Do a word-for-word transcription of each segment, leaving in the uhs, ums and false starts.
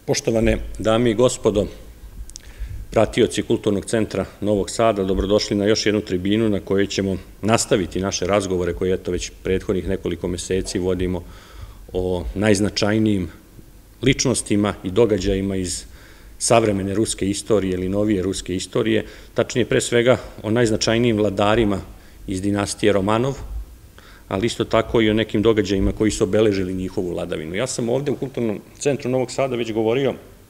Poštovane dame i gospodo, pratioci Kulturnog centra Novog Sada, dobrodošli na još jednu tribinu na kojoj ćemo nastaviti naše razgovore koje eto već prethodnih nekoliko meseci vodimo o najznačajnijim ličnostima i događajima iz savremene ruske istorije ili novije ruske istorije, tačnije pre svega o najznačajnijim vladarima iz dinastije Romanov, ali isto tako i o nekim događajima koji su obeležili njihovu vladavinu. Ja sam ovde u Kulturnom centru Novog Sada već govorio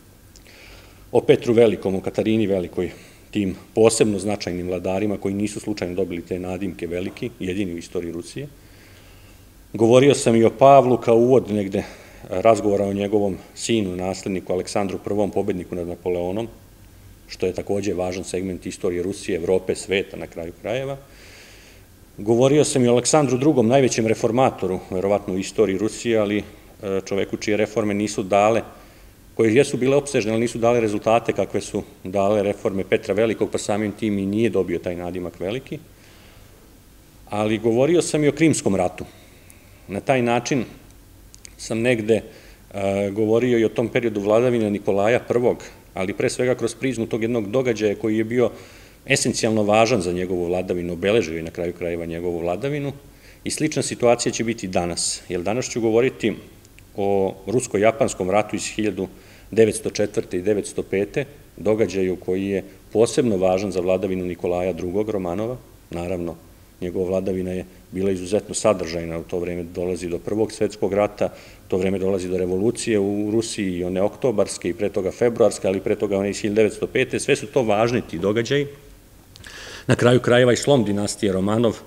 o Petru Velikom, o Katarini Velikoj, tim posebno značajnim vladarima koji nisu slučajno dobili te nadimke veliki, jedini u istoriji Rusije. Govorio sam i o Pavlu kao uvod negde razgovora o njegovom sinu, nasledniku Aleksandru Prvom, pobedniku nad Napoleonom, što je takođe važan segment istorije Rusije, Evrope, sveta na kraju krajeva. Govorio sam i o Aleksandru Drugom, najvećem reformatoru, verovatno u istoriji Rusije, ali čoveku čije reforme nisu dale, koje jesu bile opsežne, ali nisu dale rezultate kakve su dale reforme Petra Velikog, pa samim tim i nije dobio taj nadimak veliki. Ali govorio sam i o Krimskom ratu. Na taj način sam negde govorio i o tom periodu vladavine Nikolaja Prvog, ali pre svega kroz prizmu tog jednog događaja koji je bio esencijalno važan za njegovu vladavinu, obeležio i na kraju krajeva njegovu vladavinu, i slična situacija će biti danas, jer danas ću govoriti o rusko-japanskom ratu iz hiljadu devetsto četvrte. i devetsto pete. događaju koji je posebno važan za vladavinu Nikolaja Drugog Romanova. Naravno, njegova vladavina je bila izuzetno sadržajna, u to vreme dolazi do Prvog svetskog rata, u to vreme dolazi do revolucije u Rusiji, i one oktobarske i pre toga februarske, ali pre toga one iz hiljadu devetsto pete. Sve su to važni ti događaji. Na kraju krajeva i slom dinastije Romanov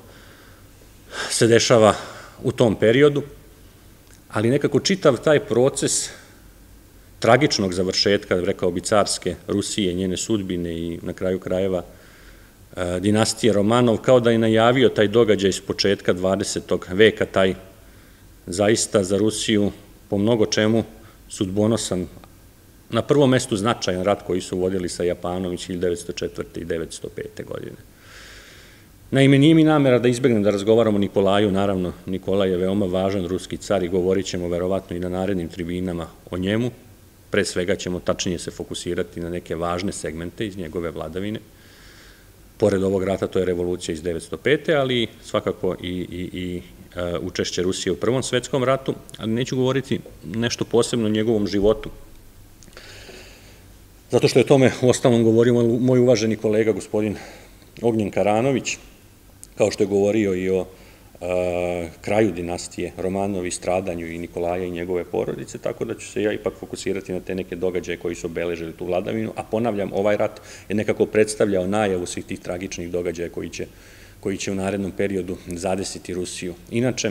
se dešava u tom periodu, ali nekako čitav taj proces tragičnog završetka, rekao bi carske Rusije, njene sudbine i na kraju krajeva dinastije Romanov, kao da je najavio taj događaj s početka dvadesetog veka, taj zaista za Rusiju po mnogo čemu sudbonosan, na prvom mestu značajan rat koji su vodili sa Japanom iz hiljadu devetsto četvrte. i devetsto pete. godine. Naime, nije mi namera da izbegnem da razgovaramo o Nikolaju, naravno, Nikolaj je veoma važan ruski car i govorit ćemo verovatno i na narednim tribinama o njemu. Pre svega ćemo tačnije se fokusirati na neke važne segmente iz njegove vladavine. Pored ovog rata to je revolucija iz devetsto pete. ali svakako i, i, i učešće Rusije u Prvom svetskom ratu, ali neću govoriti nešto posebno o njegovom životu, zato što je o tome u ostalom govorio moj uvaženi kolega gospodin Ognjen Karanović, kao što je govorio i o kraju dinastije Romanovi, stradanju i Nikolaja i njegove porodice, tako da ću se ja ipak fokusirati na te neke događaje koji su obeležili tu vladavinu, a ponavljam, ovaj rat je nekako predstavljao najavu svih tih tragičnih događaja koji će, koji će u narednom periodu zadesiti Rusiju. Inače,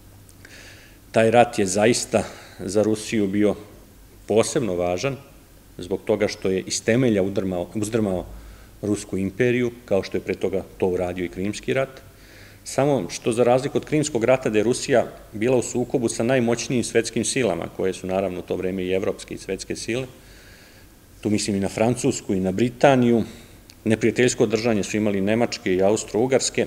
taj rat je zaista za Rusiju bio posebno važan, zbog toga što je iz temelja uzdrmao Rusku imperiju, kao što je pre toga to uradio i Krimski rat. Samo što za razliku od Krimskog rata, gde je Rusija bila u sukobu sa najmoćnijim svetskim silama, koje su naravno u to vreme i evropske i svetske sile, tu mislim i na Francusku i na Britaniju, neprijateljsko držanje su imali Nemačke i Austro-Ugarske,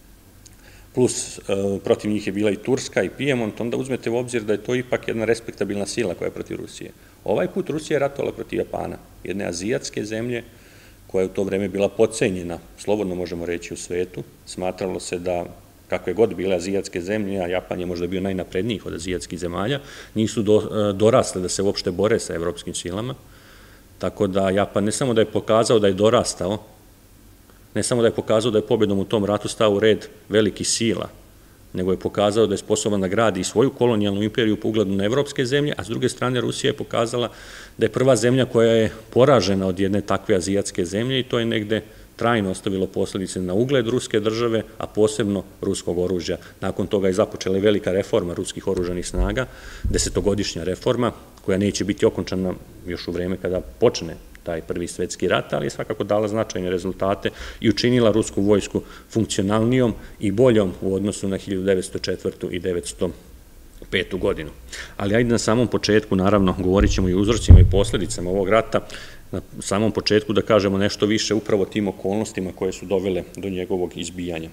plus protiv njih je bila i Turska i Pijemont, onda uzmete u obzir da je to ipak jedna respektabilna sila koja je protiv Rusije. Ovaj put Rusija je ratovala protiv Japana, jedne azijatske zemlje koja je u to vreme bila podcenjena, slobodno možemo reći, u svetu. Smatralo se da, kakve god bile azijatske zemlje, a Japan je možda bio najnaprednijih od azijatskih zemalja, nisu dorasle da se uopšte bore sa evropskim silama, tako da Japan ne samo da je pokazao da je dorastao, ne samo da je pokazao da je pobedom u tom ratu stao u red velikih sila, nego je pokazao da je sposoban da gradi i svoju kolonijalnu imperiju po ugledu na evropske zemlje, a s druge strane Rusija je pokazala da je prva zemlja koja je poražena od jedne takve azijatske zemlje, i to je negde trajno ostavilo posledice na ugled ruske države, a posebno ruskog oružja. Nakon toga je započela velika reforma ruskih oružanih snaga, desetogodišnja reforma, koja neće biti okončana još u vreme kada počne taj Prvi svetski rat, ali je svakako dala značajne rezultate i učinila rusku vojsku funkcionalnijom i boljom u odnosu na hiljadu devetsto četvrtu. i devetsto petu. godinu. Ali ajde na samom početku, naravno, govorit ćemo i o uzrocima i posledicama ovog rata, na samom početku da kažemo nešto više upravo tim okolnostima koje su dovele do njegovog izbijanja.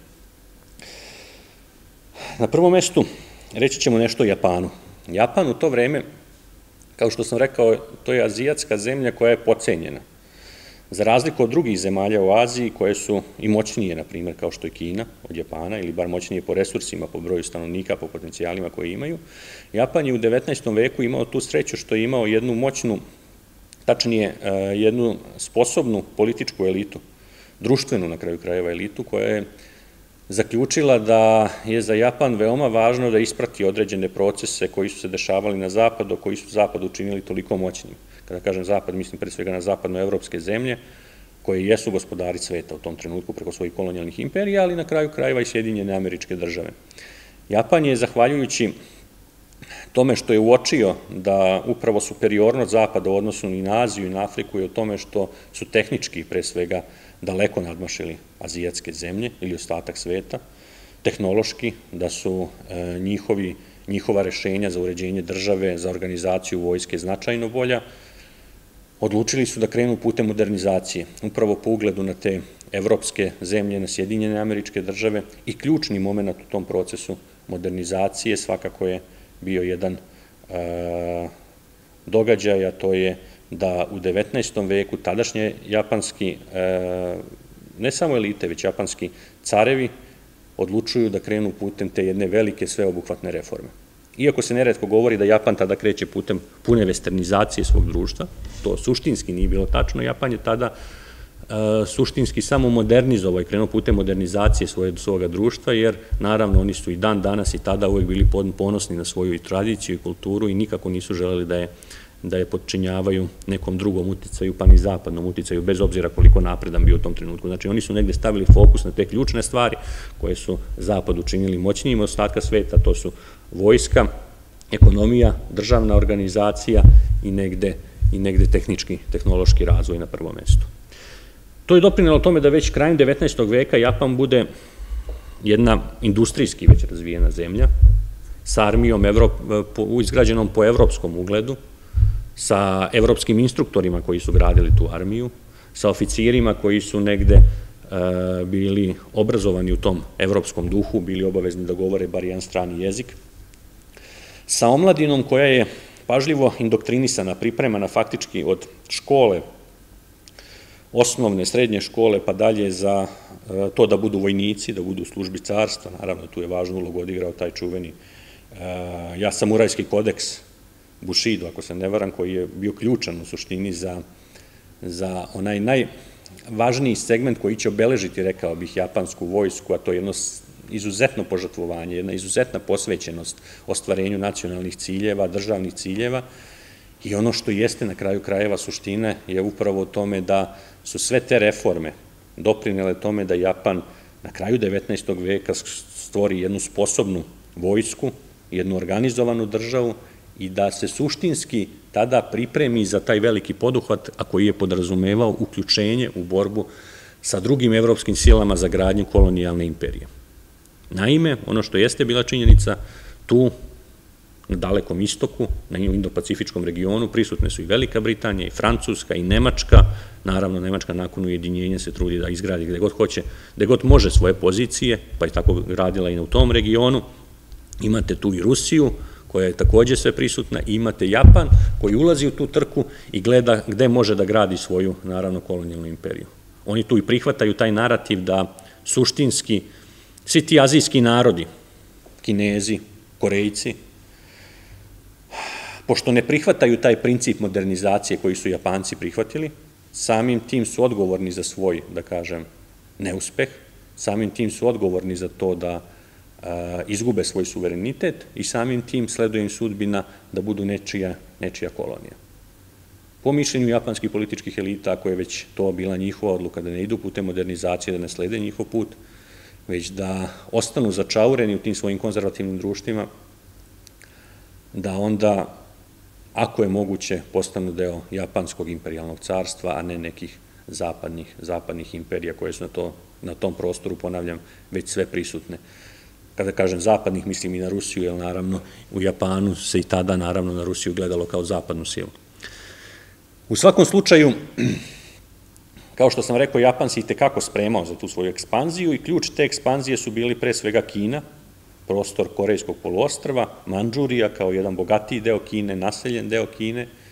Na prvom mestu reći ćemo nešto o Japanu. Japan u to vreme, Kao što sam rekao, to je azijatska zemlja koja je potcenjena. Za razliku od drugih zemalja u Aziji, koje su i moćnije, na primjer, kao što je Kina od Japana, ili bar moćnije po resursima, po broju stanovnika, po potencijalima koje imaju, Japan je u devetnaestom veku imao tu sreću što je imao jednu moćnu, tačnije jednu sposobnu političku elitu, društvenu na kraju krajeva elitu, koja je zaključila da je za Japan veoma važno da isprati određene procese koji su se dešavali na zapadu, koji su zapad učinili toliko moćnim. Kada kažem zapad, mislim pre svega na zapadnoevropske zemlje, koje jesu gospodari sveta u tom trenutku preko svojih kolonijalnih imperija, ali na kraju krajeva i Sjedinjene Američke Države. Japan je, zahvaljujući tome što je uočio da upravo superiornost zapada u odnosu i na Aziju i na Afriku i o tome što su tehnički pre svega daleko nadmašili azijatske zemlje ili ostatak sveta, tehnološki, da su njihovi, njihova rešenja za uređenje države, za organizaciju vojske značajno bolja, odlučili su da krenu putem modernizacije, upravo po ugledu na te evropske zemlje, na Sjedinjene Američke Države, i ključni moment u tom procesu modernizacije svakako je bio jedan događaj, a to je da u devetnaestom veku tadašnje japanski, ne samo elite, već japanski carevi odlučuju da krenu putem te jedne velike sveobuhvatne reforme. Iako se neretko govori da Japan tada kreće putem pune westernizacije svog društva, to suštinski nije bilo tačno, Japan je tada suštinski samo modernizovao i krenuo putem modernizacije svoga društva, jer naravno oni su i dan danas i tada uvek bili ponosni na svoju i tradiciju i kulturu i nikako nisu želeli da je da je podčinjavaju nekom drugom uticaju, pa ni zapadnom uticaju, bez obzira koliko napredan bio u tom trenutku. Znači, oni su negde stavili fokus na te ključne stvari koje su zapad učinili moćnijim od ostatka sveta, to su vojska, ekonomija, državna organizacija i negde, i negde tehnički, tehnološki razvoj na prvom mestu. To je doprinelo tome da već krajem devetnaestog veka Japan bude jedna industrijski već razvijena zemlja, sa armijom izgrađenom po evropskom ugledu, sa evropskim instruktorima koji su gradili tu armiju, sa oficirima koji su negde bili obrazovani u tom evropskom duhu, bili obavezni da govore bar jedan strani jezik, sa omladinom koja je pažljivo indoktrinisana, pripremana faktički od škole, osnovne, srednje škole, pa dalje za to da budu vojnici, da budu u službi carstva, naravno tu je važnu ulogu odigrao taj čuveni samurajski kodeks, Bushido, ako se ne varam, koji je bio ključan u suštini za, za onaj najvažniji segment koji će obeležiti, rekao bih, japansku vojsku, a to je jedno izuzetno požrtvovanje, jedna izuzetna posvećenost ostvarenju nacionalnih ciljeva, državnih ciljeva, i ono što jeste na kraju krajeva suštine je upravo u tome da su sve te reforme doprinele tome da Japan na kraju devetnaestog veka stvori jednu sposobnu vojsku, jednu organizovanu državu, i da se suštinski tada pripremi za taj veliki poduhvat, a koji je podrazumevao uključenje u borbu sa drugim evropskim silama za gradnju kolonijalne imperije. Naime, ono što jeste bila činjenica, tu na Dalekom istoku, na Indo-Pacifičkom regionu, prisutne su i Velika Britanija, i Francuska, i Nemačka. Naravno, Nemačka nakon ujedinjenja se trudi da izgradi gde god hoće, gde god može svoje pozicije, pa je tako radila i u tom regionu. Imate tu i Rusiju, koja je takođe sve prisutna, i imate Japan koji ulazi u tu trku i gleda gde može da gradi svoju, naravno, kolonijalnu imperiju. Oni tu i prihvataju taj narativ da suštinski svi ti azijski narodi, Kinezi, Korejci, pošto ne prihvataju taj princip modernizacije koji su Japanci prihvatili, samim tim su odgovorni za svoj, da kažem, neuspeh, samim tim su odgovorni za to da izgube svoj suverenitet i samim tim sleduje im sudbina da budu nečija, nečija kolonija. Po mišljenju japanskih političkih elita, ako je već to bila njihova odluka da ne idu putem modernizacije, da ne slede njihov put, već da ostanu začaureni u tim svojim konzervativnim društvima, da onda, ako je moguće, postanu deo japanskog imperijalnog carstva, a ne nekih zapadnih, zapadnih imperija koje su na, to, na tom prostoru, ponavljam, već sve prisutne. Kada kažem zapadnih, mislim i na Rusiju, jer naravno u Japanu se i tada naravno na Rusiju gledalo kao zapadnu silu. U svakom slučaju, kao što sam rekao, Japan se i tekako spremao za tu svoju ekspanziju i ključ te ekspanzije su bili pre svega Kina, prostor Korejskog poluostrva, Mandžurija kao jedan bogatiji deo Kine, naseljen deo Kine,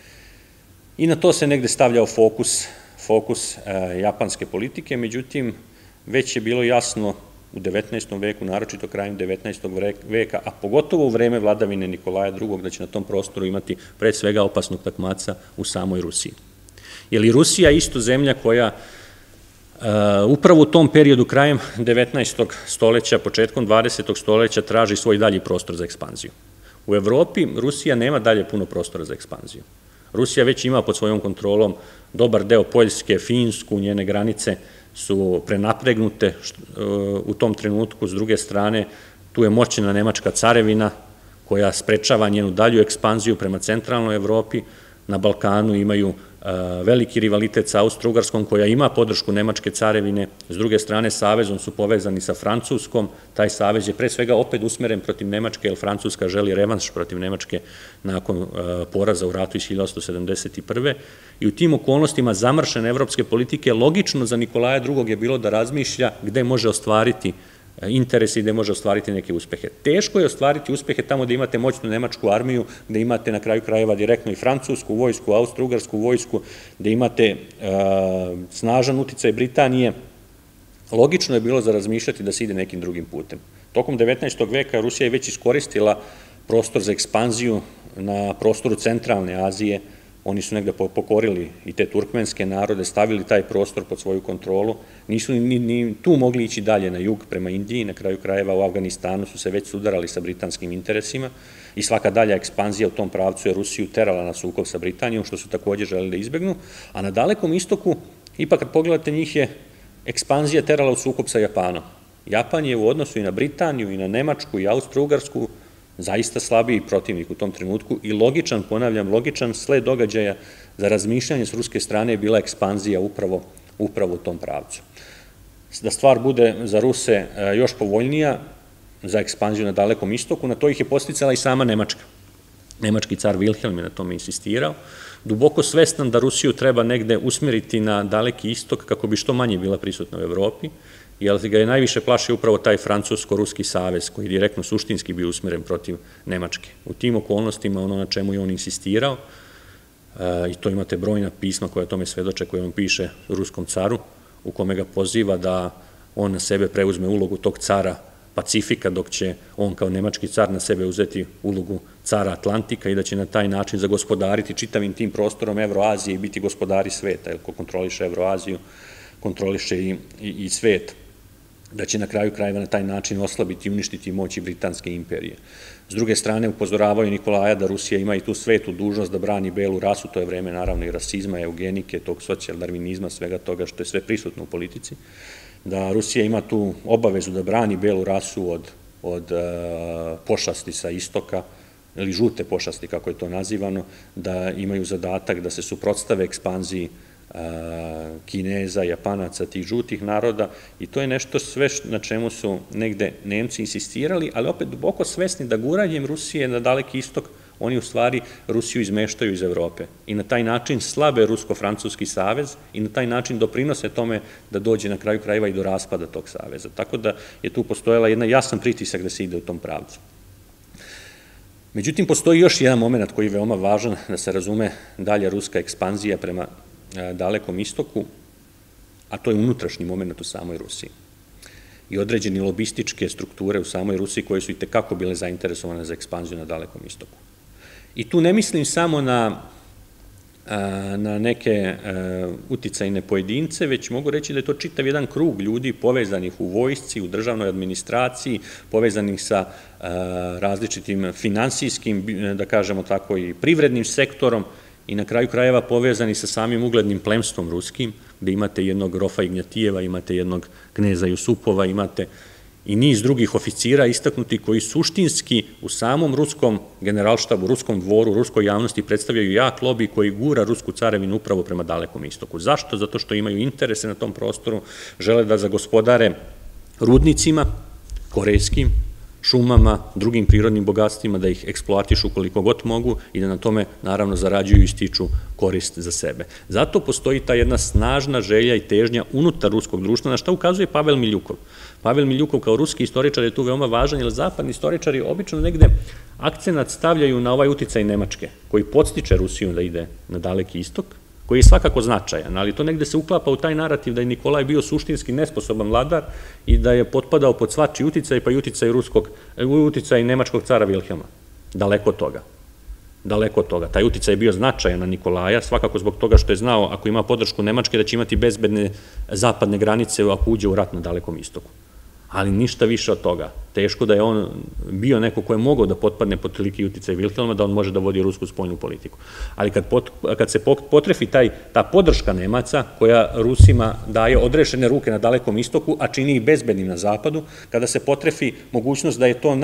I na to se negde stavljao fokus, fokus japanske politike, međutim, već je bilo jasno u devetnaestom veku, naročito krajem devetnaestog veka, a pogotovo u vreme vladavine Nikolaja drugog, da će na tom prostoru imati pred svega opasnog takmaca u samoj Rusiji. Jer i Rusija je isto zemlja koja upravo u tom periodu, krajem devetnaestog stoleća, početkom dvadesetog stoleća, traži svoj dalji prostor za ekspanziju. U Evropi Rusija nema dalje puno prostora za ekspanziju. Rusija već ima pod svojom kontrolom dobar deo Poljske, Finsku, njene granice su prenapregnute u tom trenutku. S druge strane, tu je moćna nemačka carevina koja sprečava njenu dalju ekspanziju prema centralnoj Evropi. Na Balkanu imaju veliki rivalitet sa Austro-Ugarskom koja ima podršku nemačke carevine. S druge strane, savezom su povezani sa Francuskom. Taj savez je pre svega opet usmeren protiv Nemačke, jer Francuska želi revanš protiv Nemačke nakon poraza u ratu iz hiljadu osamsto sedamdeset prve. I u tim okolnostima zamršene evropske politike logično za Nikolaja drugog je bilo da razmišlja gde može ostvariti interesi i gde može ostvariti neke uspehe. Teško je ostvariti uspehe tamo gde imate moćnu nemačku armiju, gde imate na kraju krajeva direktno i francusku vojsku, austro-ugarsku vojsku, gde imate snažan uticaj Britanije. Logično je bilo za razmišljati da se ide nekim drugim putem. Tokom devetnaestog veka Rusija je već iskoristila prostor za ekspanziju na prostoru centralne Azije. Oni su negde pokorili i te turkmenske narode, stavili taj prostor pod svoju kontrolu. Nisu ni tu mogli ići dalje na jug prema Indiji, na kraju krajeva u Afganistanu su se već sudarali sa britanskim interesima i svaka dalja ekspanzija u tom pravcu je Rusiju terala na sukob sa Britanijom, što su takođe želeli da izbegnu. A na Dalekom istoku, ipak kad pogledate njih, je ekspanzija terala u sukob sa Japanom. Japan je u odnosu i na Britaniju, i na Nemačku, i Austro-Ugarsku zaista slabiji protivnik u tom trenutku i logičan, ponavljam, logičan sled događaja za razmišljanje s ruske strane je bila ekspanzija upravo, upravo u tom pravcu. Da stvar bude za Ruse još povoljnija, za ekspanziju na Dalekom istoku, na to ih je posticala i sama Nemačka. Nemački car Wilhelm je na tome insistirao, duboko svestan da Rusiju treba negde usmeriti na Daleki istok kako bi što manje bila prisutna u Evropi, jer ga je najviše plašio upravo taj francusko-ruski savez koji je direktno suštinski bio usmeren protiv Nemačke. U tim okolnostima ono na čemu je on insistirao, i to imate brojna pisma koja o tome svedoče, koje on piše ruskom caru, u kome ga poziva da on na sebe preuzme ulogu tog cara Pacifika, dok će on kao nemački car na sebe uzeti ulogu cara Atlantika i da će na taj način zagospodariti čitavim tim prostorom Evroazije i biti gospodari sveta, jer ko kontroliše Evroaziju, kontroliše i, i, i svet, da će na kraju krajeva na taj način oslabiti i uništiti moći Britanske imperije. S druge strane, upozoravaju Nikolaja da Rusija ima i tu svetu dužnost da brani belu rasu, to je vreme naravno i rasizma, eugenike, tog socijaldarvinizma, svega toga što je sve prisutno u politici, da Rusija ima tu obavezu da brani belu rasu od, od uh, pošasti sa istoka, ili žute pošasti, kako je to nazivano, da imaju zadatak da se suprotstave ekspanziji Kineza, Japanaca, tih žutih naroda i to je nešto sve na čemu su negde Nemci insistirali, ali opet duboko svesni da guranjem Rusije na Daleki istok oni u stvari Rusiju izmeštaju iz Evrope i na taj način slabe Rusko-Francuski savez i na taj način doprinose tome da dođe na kraju krajeva i do raspada tog saveza. Tako da je tu postojala jedna jasan pritisak da se ide u tom pravcu. Međutim, postoji još jedan moment koji je veoma važan da se razume dalja ruska ekspanzija prema Dalekom istoku, a to je unutrašnji moment u samoj Rusiji i određeni lobističke strukture u samoj Rusiji koje su i tekako bile zainteresovane za ekspanziju na Dalekom istoku. I tu ne mislim samo na, na neke uticajne pojedince, već mogu reći da je to čitav jedan krug ljudi povezanih u vojsci, u državnoj administraciji, povezanih sa različitim finansijskim, da kažemo tako, i privrednim sektorom, i na kraju krajeva povezani sa samim uglednim plemstvom ruskim, gde imate jednog grofa Ignjatijeva, imate jednog kneza Jusupova, imate i niz drugih oficira istaknuti koji suštinski u samom ruskom generalštabu, ruskom dvoru, ruskoj javnosti predstavljaju jak lobi koji gura rusku carevinu upravo prema Dalekom istoku. Zašto? Zato što imaju interese na tom prostoru, žele da zagospodare rudnicima, korejskim, šumama, drugim prirodnim bogatstvima, da ih eksploatišu koliko god mogu i da na tome, naravno, zarađuju i stiču korist za sebe. Zato postoji ta jedna snažna želja i težnja unutar ruskog društva, na šta ukazuje Pavel Miljukov. Pavel Miljukov kao ruski istoričar je tu veoma važan, jer zapadni istoričari obično negde akcenat stavljaju na ovaj uticaj Nemačke, koji podstiče Rusiju da ide na Daleki istok, koji je svakako značajan, ali to negde se uklapa u taj narativ da je Nikolaj bio suštinski nesposoban vladar i da je potpadao pod svačiji uticaj, pa i uticaj ruskog, uticaj nemačkog cara Vilhelma. Daleko od toga. Daleko od toga. Taj uticaj je bio značajan na Nikolaja, svakako zbog toga što je znao, ako ima podršku Nemačke, da će imati bezbedne zapadne granice ako uđe u rat na Dalekom istoku. Ali ništa više od toga. Teško da je on bio neko ko je mogao da potpadne pod toliki uticaj Vilhelma, da on može da vodi rusku spoljnu politiku. Ali kad se potrefi ta podrška Nemaca, koja Rusima daje odrešene ruke na Dalekom istoku, a čini ih bezbednim na zapadu, kada se potrefi mogućnost da je to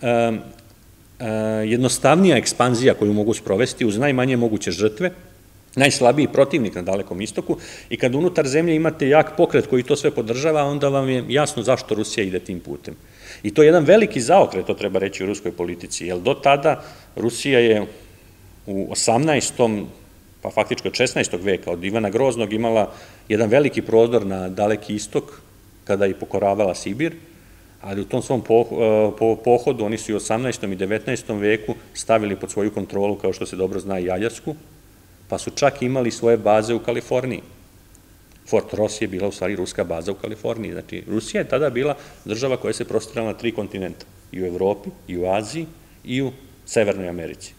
najjednostavnija ekspanzija koju mogu sprovesti uz najmanje moguće žrtve, najslabiji protivnik na Dalekom istoku, i kad unutar zemlje imate jak pokret koji to sve podržava, onda vam je jasno zašto Rusija ide tim putem. I to je jedan veliki zaokret, to treba reći, u ruskoj politici, jer do tada Rusija je u osamnaestom pa faktički od šesnaestog veka, od Ivana Groznog, imala jedan veliki prodor na Daleki istok, kada je pokoravala Sibir, ali u tom svom pohodu oni su i u osamnaestom i devetnaestom veku stavili pod svoju kontrolu, kao što se dobro zna, i Aljasku, pa su čak imali svoje baze u Kaliforniji. Fort Ross je bila u stvari ruska baza u Kaliforniji. Znači, Rusija je tada bila država koja se prostirala na tri kontinenta, i u Evropi, i u Aziji, i u Severnoj Americi.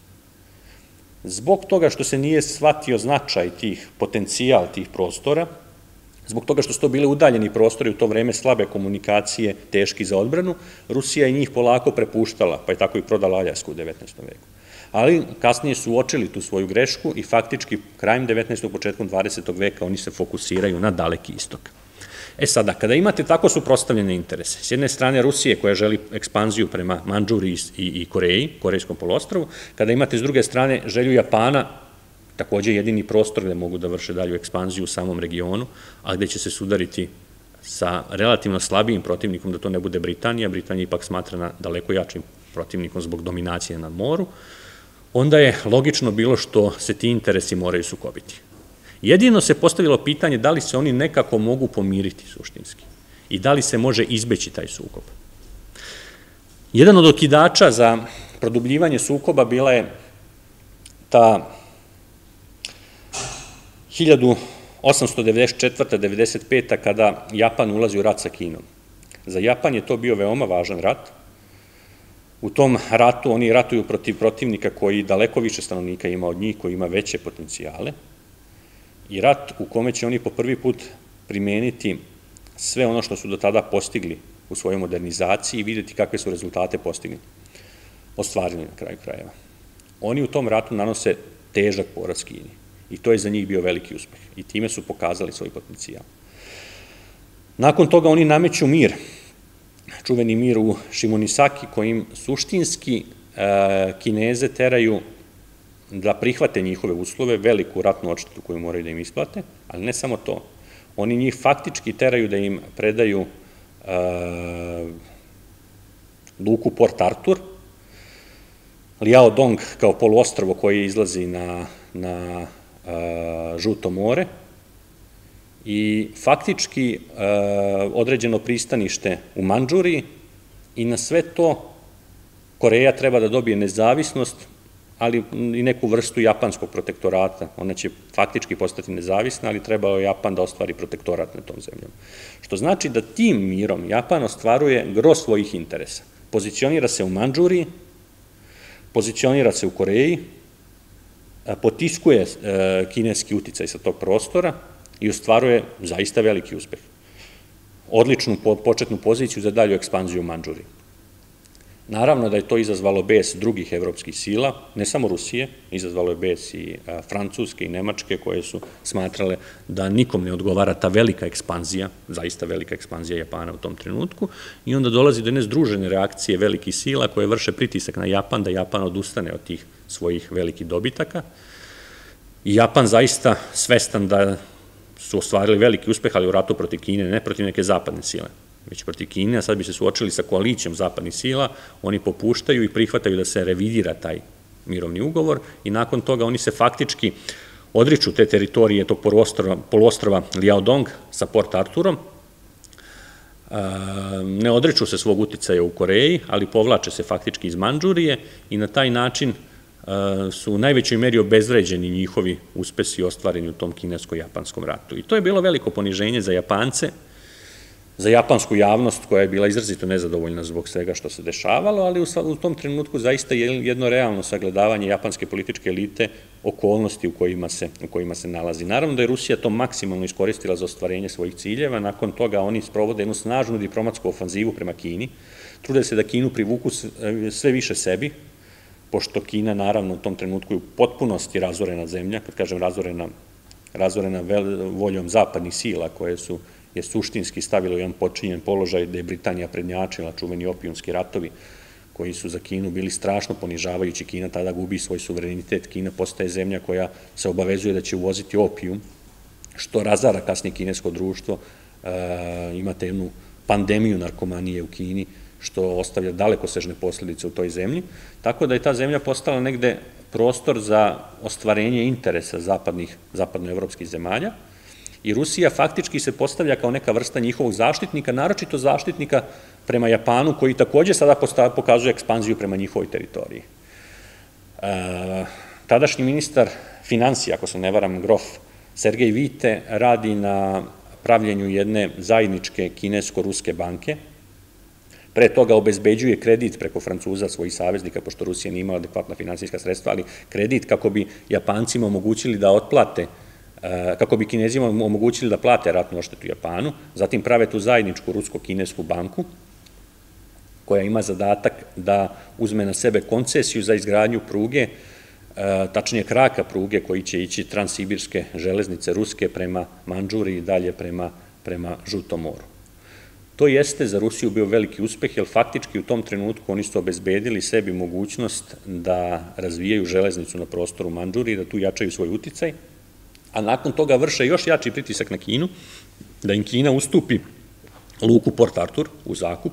Zbog toga što se nije shvatio značaj tih, potencijal tih prostora, zbog toga što su to bile udaljeni prostori, u to vreme slabe komunikacije, teški za odbranu, Rusija je njih polako prepuštala, pa je tako i prodala Aljasku u devetnaestom veku. Ali kasnije su uočili tu svoju grešku i faktički krajem devetnaestog. početkom dvadesetog veka oni se fokusiraju na Daleki istok. E sada, kada imate tako suprotstavljene interese, s jedne strane Rusije koja želi ekspanziju prema Mandžuriji i Koreji, Korejskom poluostrvu, kada imate s druge strane želju Japana, takođe jedini prostor gde mogu da vrše dalju ekspanziju u samom regionu, a gde će se sudariti sa relativno slabijim protivnikom, da to ne bude Britanija, Britanija ipak smatrana daleko jačim protivnikom zbog dominacije na moru, onda je logično bilo što se ti interesi moraju sukobiti. Jedino se postavilo pitanje da li se oni nekako mogu pomiriti suštinski i da li se može izbeći taj sukob. Jedan od okidača za produbljivanje sukoba bila je ta hiljadu osamsto devedeset četvrta do devedeset peta kada Japan ulazi u rat sa Kinom. Za Japan je to bio veoma važan rat. U tom ratu oni ratuju protiv protivnika koji daleko više stanovnika ima od njih, koji ima veće potencijale, i rat u kome će oni po prvi put primeniti sve ono što su do tada postigli u svojoj modernizaciji i vidjeti kakve su rezultate postigli, ostvarili na kraju krajeva. Oni u tom ratu nanose težak poraz Kini i to je za njih bio veliki uspeh i time su pokazali svoj potencijal. Nakon toga oni nameću mir, čuveni mir u Šimonoseki, kojim suštinski Kineze teraju da prihvate njihove uslove, veliku ratnu odštetu koju moraju da im isplate, ali ne samo to. Oni njih faktički teraju da im predaju luku Port Arthur, Liaodong kao poluostrvo koje izlazi na Žuto more i faktički određeno pristanište u Mandžuriji, i na sve to Koreja treba da dobije nezavisnost, ali i neku vrstu japanskog protektorata. Ona će faktički postati nezavisna, ali trebao je Japan da ostvari protektorat na tom zemljom. Što znači da tim mirom Japan ostvaruje gro svojih interesa. Pozicionira se u Mandžuriji, pozicionira se u Koreji, potiskuje kineski uticaj sa tog prostora i ostvaruje zaista veliki uspeh. Odličnu početnu poziciju za dalju ekspanziju u Mandžuriji. Naravno da je to izazvalo bes drugih evropskih sila, ne samo Rusije, izazvalo je bes i Francuske i Nemačke, koje su smatrale da nikom ne odgovara ta velika ekspanzija, zaista velika ekspanzija Japana u tom trenutku, i onda dolazi do jedne združene reakcije velikih sila koje vrše pritisak na Japan, da Japan odustane od tih svojih velikih dobitaka. I Japan zaista svestan da su ostvarili veliki uspeh, ali u ratu protiv Kine, ne protiv neke zapadne sile, već protiv Kine, a sad bi se suočili sa koalicijom zapadnih sila, oni popuštaju i prihvataju da se revidira taj mirovni ugovor i nakon toga oni se faktički odriču te teritorije tog poluostrva Liaodong sa Port Arthurom ne odriču se svog uticaja u Koreji, ali povlače se faktički iz Mandžurije i na taj način su u najvećoj meri obezvređeni njihovi uspesi ostvareni u tom kinesko-japanskom ratu. I to je bilo veliko poniženje za Japance, za japansku javnost koja je bila izrazito nezadovoljna zbog svega što se dešavalo, ali u tom trenutku zaista je jedno realno sagledavanje japanske političke elite okolnosti u kojima se nalazi. Naravno da je Rusija to maksimalno iskoristila za ostvarenje svojih ciljeva, nakon toga oni sprovode jednu snažnu diplomatsku ofanzivu prema Kini, trude se da Kinu privuku sve više sebi, pošto Kina naravno u tom trenutku je u potpunosti razorena zemlja, kad kažem razorena, razorena voljom zapadnih sila koje su je suštinski stavilo jedan počinjen položaj da je Britanija prednjačila, čuveni opijumski ratovi koji su za Kinu bili strašno ponižavajući. Kina tada gubi svoj suverenitet, Kina postaje zemlja koja se obavezuje da će uvoziti opijum, što razara kasnije kinesko društvo, imate jednu pandemiju narkomanije u Kini, što ostavlja dalekosežne posledice u toj zemlji, tako da je ta zemlja postala negde prostor za ostvarenje interesa zapadnih, zapadnoevropskih zemalja, i Rusija faktički se postavlja kao neka vrsta njihovog zaštitnika, naročito zaštitnika prema Japanu, koji takođe sada pokazuje ekspanziju prema njihovoj teritoriji. Tadašnji ministar financija, ako se ne varam, grof Sergej Vite, radi na pravljenju jedne zajedničke kinesko-ruske banke. Pre toga obezbeđuje kredit preko Francuza svojih saveznika, pošto Rusija nije imala adekvatna finansijska sredstva, ali kredit kako bi Japancima omogućili da otplate, kako bi Kinezima omogućili da plate ratnu odštetu Japanu, zatim prave tu zajedničku rusko-kinesku banku, koja ima zadatak da uzme na sebe koncesiju za izgradnju pruge, tačnije kraka pruge koji će ići transsibirske železnice ruske prema Mandžuriji i dalje prema Žutom moru. To jeste za Rusiju bio veliki uspeh, jer faktički u tom trenutku oni su obezbedili sebi mogućnost da razvijaju železnicu na prostoru Mandžurije, da tu jačaju svoj uticaj, a nakon toga vrše još jači pritisak na Kinu, da im Kina ustupi luku Port Artur u zakup.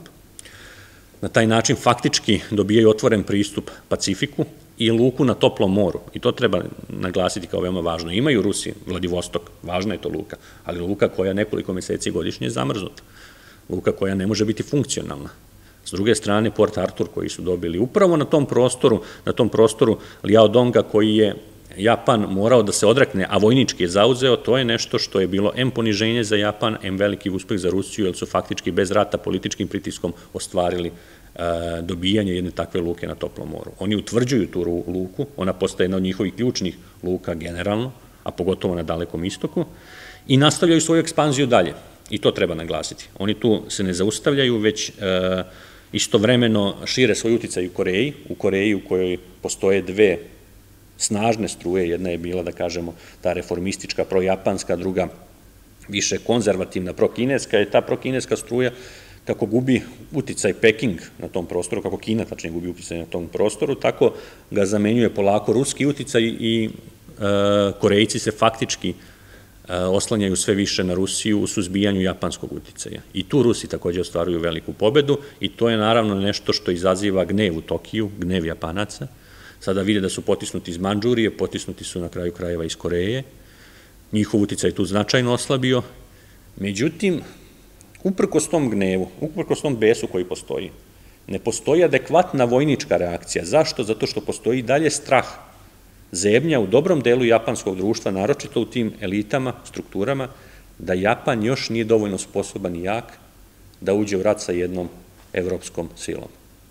Na taj način faktički dobijaju otvoren pristup Pacifiku i luku na toplom moru. I to treba naglasiti kao veoma važno. Imaju Rusi Vladivostok, važna je to luka, ali luka koja nekoliko meseci godišnje je zamrznuta. Luka koja ne može biti funkcionalna. S druge strane, Port Artur koji su dobili upravo na tom prostoru, na tom prostoru Liaodonga koji je Japan morao da se odrekne, a vojnički je zauzeo, to je nešto što je bilo em poniženje za Japan, em veliki uspeh za Rusiju, jer su faktički bez rata političkim pritiskom ostvarili dobijanje jedne takve luke na toplom moru. Oni utvrđuju tu luku, ona postaje jedna od njihovih ključnih luka generalno, a pogotovo na Dalekom istoku, i nastavljaju svoju ekspanziju dalje. I to treba naglasiti. Oni tu se ne zaustavljaju, već istovremeno šire svoj uticaj u Koreji, u Koreji u kojoj postoje dve snažne struje, jedna je bila, da kažemo, ta reformistička, projapanska, druga više konzervativna, prokineska, je ta prokineska struja, kako gubi uticaj Peking na tom prostoru, kako Kina tačnije gubi uticaj na tom prostoru, tako ga zamenjuje polako ruski uticaj i Korejci se faktički oslanjaju sve više na Rusiju u suzbijanju japanskog uticaja. I tu Rusi takođe ostvaruju veliku pobedu i to je naravno nešto što izaziva gnev u Tokiju, gnev Japanaca. Sada vide da su potisnuti iz Mandžurije, potisnuti su na kraju krajeva iz Koreje. Njihov uticaj tu značajno oslabio. Međutim, uprkos tom gnevu, uprkos tom besu koji postoji, ne postoji adekvatna vojnička reakcija. Zašto? Zato što postoji dalje strah zebnja u dobrom delu japanskog društva, naročito u tim elitama, strukturama, da Japan još nije dovoljno sposoban i jak da uđe u rat sa jednom evropskom silom.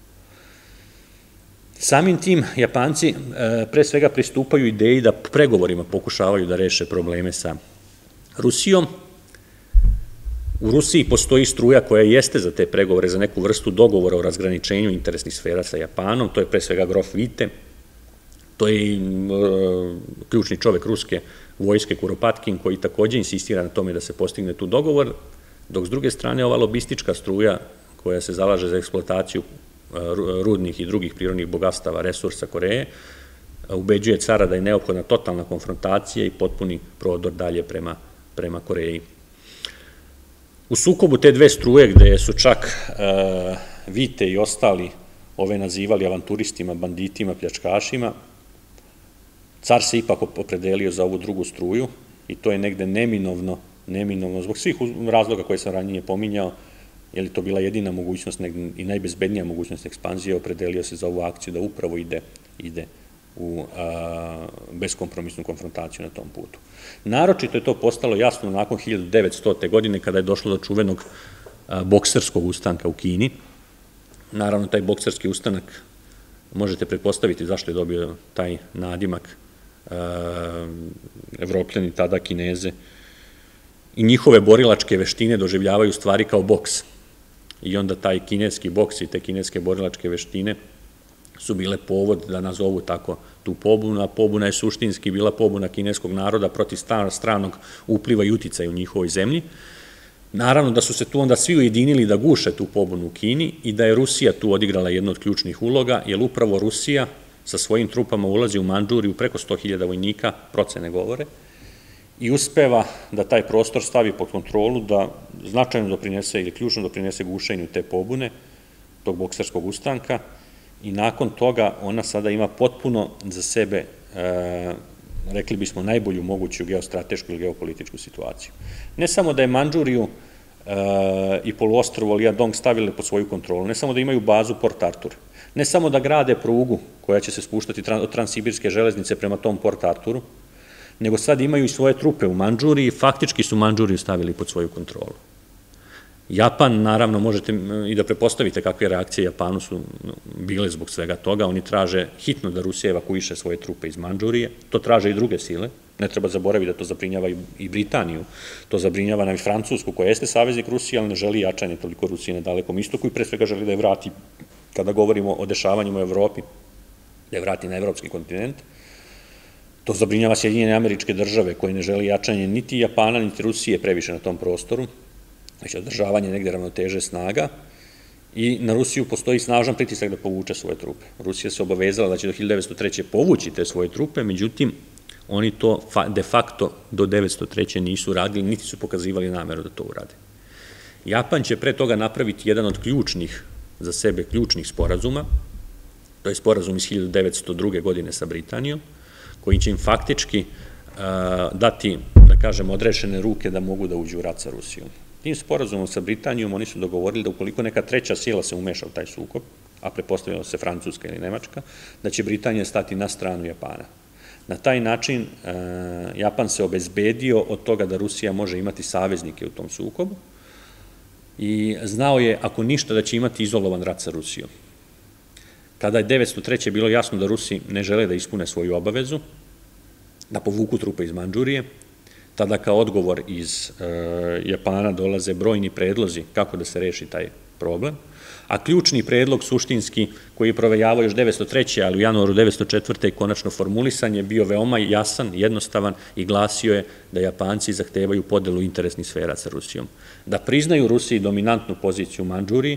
Samim tim Japanci pre svega pristupaju ideji da pregovorima pokušavaju da reše probleme sa Rusijom. U Rusiji postoji struja koja jeste za te pregovore, za neku vrstu dogovora o razgraničenju interesnih sfera sa Japanom, to je pre svega grof Vite, to je i ključni čovek ruske vojske Kuropatkin, koji takođe insistira na tome da se postigne tu dogovor, dok s druge strane ova lobistička struja koja se zalaže za eksploataciju rudnih i drugih prirodnih bogatstava, resursa Koreje, ubeđuje cara da je neophodna totalna konfrontacija i potpuni prodor dalje prema Koreji. U sukobu te dve struje, gde su čak Vite i ostali ove nazivali avanturistima, banditima, pljačkašima, car se ipak opredelio za ovu drugu struju i to je negde neminovno, neminovno, zbog svih razloga koje sam ranije pominjao, je li to bila jedina mogućnost i najbezbednija mogućnost ekspanzije, opredelio se za ovu akciju da upravo ide, ide u beskompromisnu konfrontaciju na tom putu. Naročito je to postalo jasno nakon hiljadu devetstote. godine kada je došlo do čuvenog bokserskog ustanka u Kini. Naravno, taj bokserski ustanak možete pretpostaviti zašto je dobio taj nadimak. Evropljani, tada Kineze, i njihove borilačke veštine doživljavaju stvari kao boks. I onda taj kineski boks i te kineske borilačke veštine su bile povod da nazovu tako tu pobunu, a pobuna je suštinski bila pobuna kineskog naroda protiv stranog upliva i uticaja u njihovoj zemlji. Naravno da su se tu onda svi ujedinili da guše tu pobunu u Kini i da je Rusija tu odigrala jednu od ključnih uloga, jer upravo Rusija sa svojim trupama ulazi u Mandžuriju, preko sto hiljada vojnika, procene govore, i uspeva da taj prostor stavi pod kontrolu, da značajno doprinese ili ključno doprinese gušenju te pobune, tog bokserskog ustanka, i nakon toga ona sada ima potpuno za sebe, rekli bismo, najbolju moguću geostratešku ili geopolitičku situaciju. Ne samo da je Mandžuriju i poluostrvo Liadong stavili pod svoju kontrolu, ne samo da imaju bazu Port Artur, ne samo da grade prugu koja će se spuštati od Transsibirske železnice prema tom Port Arturu, nego sad imaju i svoje trupe u Mandžuriji i faktički su Mandžuriju stavili pod svoju kontrolu. Japan, naravno, možete i da prepostavite kakve reakcije Japanu su bile zbog svega toga. Oni traže hitno da Rusija evakuiše svoje trupe iz Mandžurije, to traže i druge sile, ne treba zaboraviti da to zabrinjava i Britaniju, to zabrinjava nam i Francusku, koja jeste saveznik Rusije, ali ne želi jačanje toliko Rusije na Dalekom istoku i pre svega želi da je vrati, kada govorimo o dešavanjima u Evropi, da je vrati na evropski kontinent. To zabrinjava Sjedinjene Američke Države, koje ne želi jačanje niti Japana, niti Rusije previše na tom prostoru, već održavanje negde ravnoteže snaga, i na Rusiju postoji snažan pritisak da povuče svoje trupe. Rusija se obavezala da će do hiljadu devetsto treće. povući te svoje trupe, međutim, oni to de facto do devetsto treće. nisu radili, niti su pokazivali nameru da to urade. Japan će pre toga napraviti jedan od ključnih, za sebe ključnih sporazuma, to je sporazum iz hiljadu devetsto druge. godine sa Britanijom, koji će im faktički dati, da kažem, odrešene ruke da mogu da uđu u rat sa Rusijom. Tim sporazumom sa Britanijom oni su dogovorili da ukoliko neka treća sila se umeša u taj sukob, a pretpostavljamo se Francuska ili Nemačka, da će Britanija stati na stranu Japana. Na taj način Japan se obezbedio od toga da Rusija može imati saveznike u tom sukobu i znao je, ako ništa, da će imati izolovan rat sa Rusijom. Kada je devetsto treće. bilo jasno da Rusi ne žele da ispune svoju obavezu, da povuku trupe iz Mandžurije, tada kao odgovor iz Japana dolaze brojni predlozi kako da se reši taj problem, a ključni predlog suštinski koji je provejavao još devetsto treće. ali u januaru devetsto četvrte. i konačno formulisan je bio veoma jasan, jednostavan i glasio je da Japanci zahtevaju podelu interesnih sfera sa Rusijom, da priznaju Rusiji dominantnu poziciju u Mandžuriji,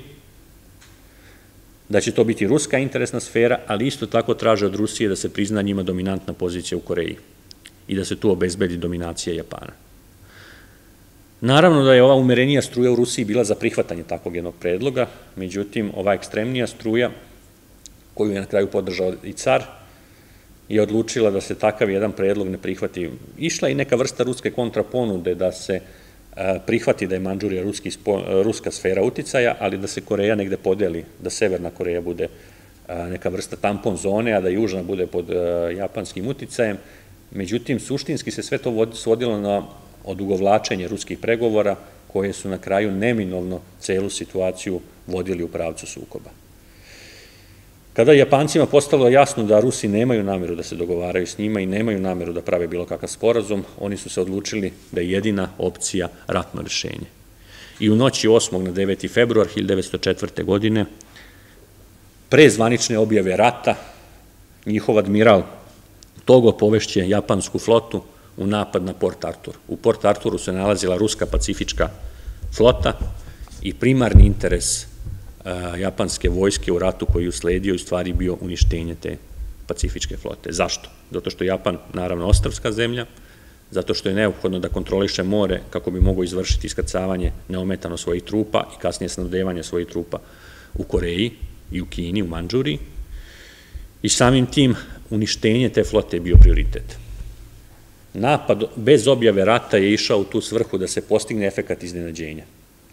da će to biti ruska interesna sfera, ali isto tako traže od Rusije da se prizna njima dominantna pozicija u Koreji i da se tu obezbedi dominacija Japana. Naravno da je ova umerenija struja u Rusiji bila za prihvatanje takvog jednog predloga, međutim, ova ekstremnija struja, koju je na kraju podržao i car, je odlučila da se takav jedan predlog ne prihvati. Išla i neka vrsta ruske kontraponude da se prihvati da je Mandžurija ruska sfera uticaja, ali da se Koreja negde podeli, da Severna Koreja bude neka vrsta tampon zone, a da Južna bude pod japanskim uticajem. Međutim, suštinski se sve to svodilo na odugovlačenje ruskih pregovora, koje su na kraju neminovno celu situaciju vodili u pravcu sukoba. Kada je Japancima postalo jasno da Rusi nemaju nameru da se dogovaraju s njima i nemaju nameru da prave bilo kakav sporazum, oni su se odlučili da je jedina opcija ratno rešenje. I u noći osmog na deveti februar hiljadu devetsto četvrte. godine, pre zvanične objave rata, njihov admiral Togo povešće japansku flotu u napad na Port Artur. U Port Arturu se nalazila ruska pacifička flota i primarni interes japanske vojske u ratu koji je usledio u stvari bio uništenje te pacifičke flote. Zašto? Zato što je Japan, naravno, ostrvska zemlja, zato što je neophodno da kontroliše more kako bi mogao izvršiti iskrcavanje neometano svojih trupa i kasnije snabdevanje svojih trupa u Koreji i u Kini, u Mandžuriji, i samim tim uništenje te flote je bio prioritet. Napad bez objave rata je išao u tu svrhu da se postigne efekat iznenađenja.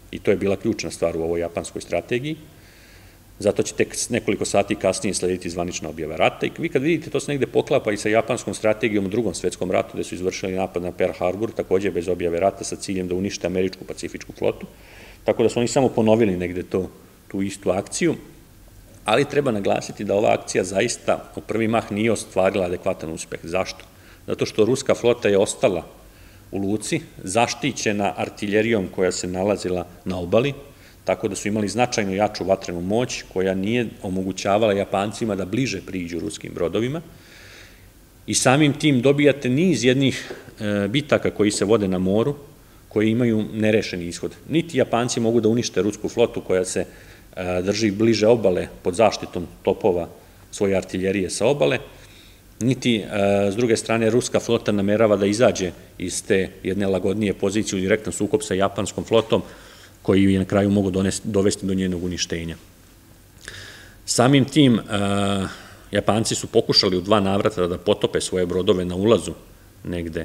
I to je bila ključna stvar u ovoj japanskoj strategiji. Zato će tek nekoliko sati kasnije slediti zvanična objava rata. I vi kad vidite, to se negde poklapa i sa japanskom strategijom u drugom svetskom ratu, gde su izvršili napad na Pearl Harbor, takođe bez objave rata sa ciljem da unište američku pacifičku flotu. Tako da su oni samo ponovili negde tu istu akciju. Ali treba naglasiti da ova akcija zaista u prvi mah nije ostvarila adekvatan uspeh. Zašto? Zato što ruska flota je ostala u luci, zaštićena artiljerijom koja se nalazila na obali, tako da su imali značajno jaču vatrenu moć koja nije omogućavala Japancima da bliže priđu ruskim brodovima i samim tim dobijate niz jednih bitaka koji se vode na moru, koji imaju nerešeni ishod. Niti Japanci mogu da unište rusku flotu koja se drži bliže obale pod zaštitom topova svoje artiljerije sa obale, niti s druge strane ruska flota namerava da izađe iz te jedne lagodnije pozicije u direktan sukob sa japanskom flotom, koji je na kraju mogu dovesti do njenog uništenja. Samim tim, Japanci su pokušali u dva navrata da potope svoje brodove na ulazu negde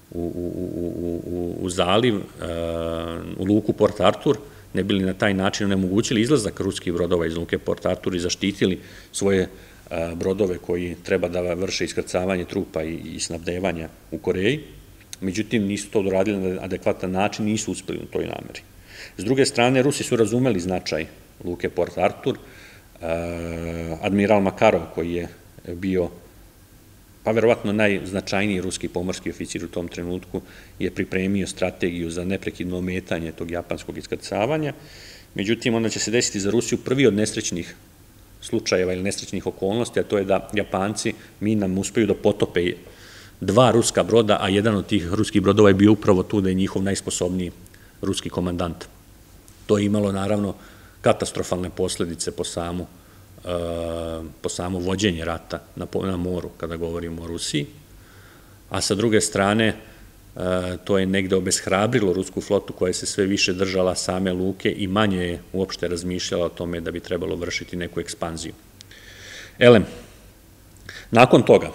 u zaliv, u luku Port Arthur, ne bili na taj način onemogućili izlazak ruskih brodova iz luke Port Arthur i zaštitili svoje brodove koji treba da vrše iskrcavanje trupa i snabdevanja u Koreji. Međutim, nisu to doradili na adekvatan način, nisu uspeli u toj nameri. S druge strane, Rusi su razumeli značaj luke Port Arthur. Admiral Makarov, koji je bio, pa verovatno najznačajniji ruski pomorski oficir u tom trenutku, je pripremio strategiju za neprekidno ometanje tog japanskog iskrcavanja. Međutim, onda će se desiti za Rusiju prvi od nesrećnih slučajeva ili nesrećnih okolnosti, a to je da Japanci minama uspeju da potope dva ruska broda, a jedan od tih ruskih brodova je bio upravo tu da je njihov najsposobniji ruski komandant. To je imalo, naravno, katastrofalne posledice po samu, po samu vođenje rata na moru, kada govorimo o Rusiji, a sa druge strane, to je negde obeshrabrilo rusku flotu koja se sve više držala same luke i manje je uopšte razmišljala o tome da bi trebalo vršiti neku ekspanziju. Elem, nakon toga,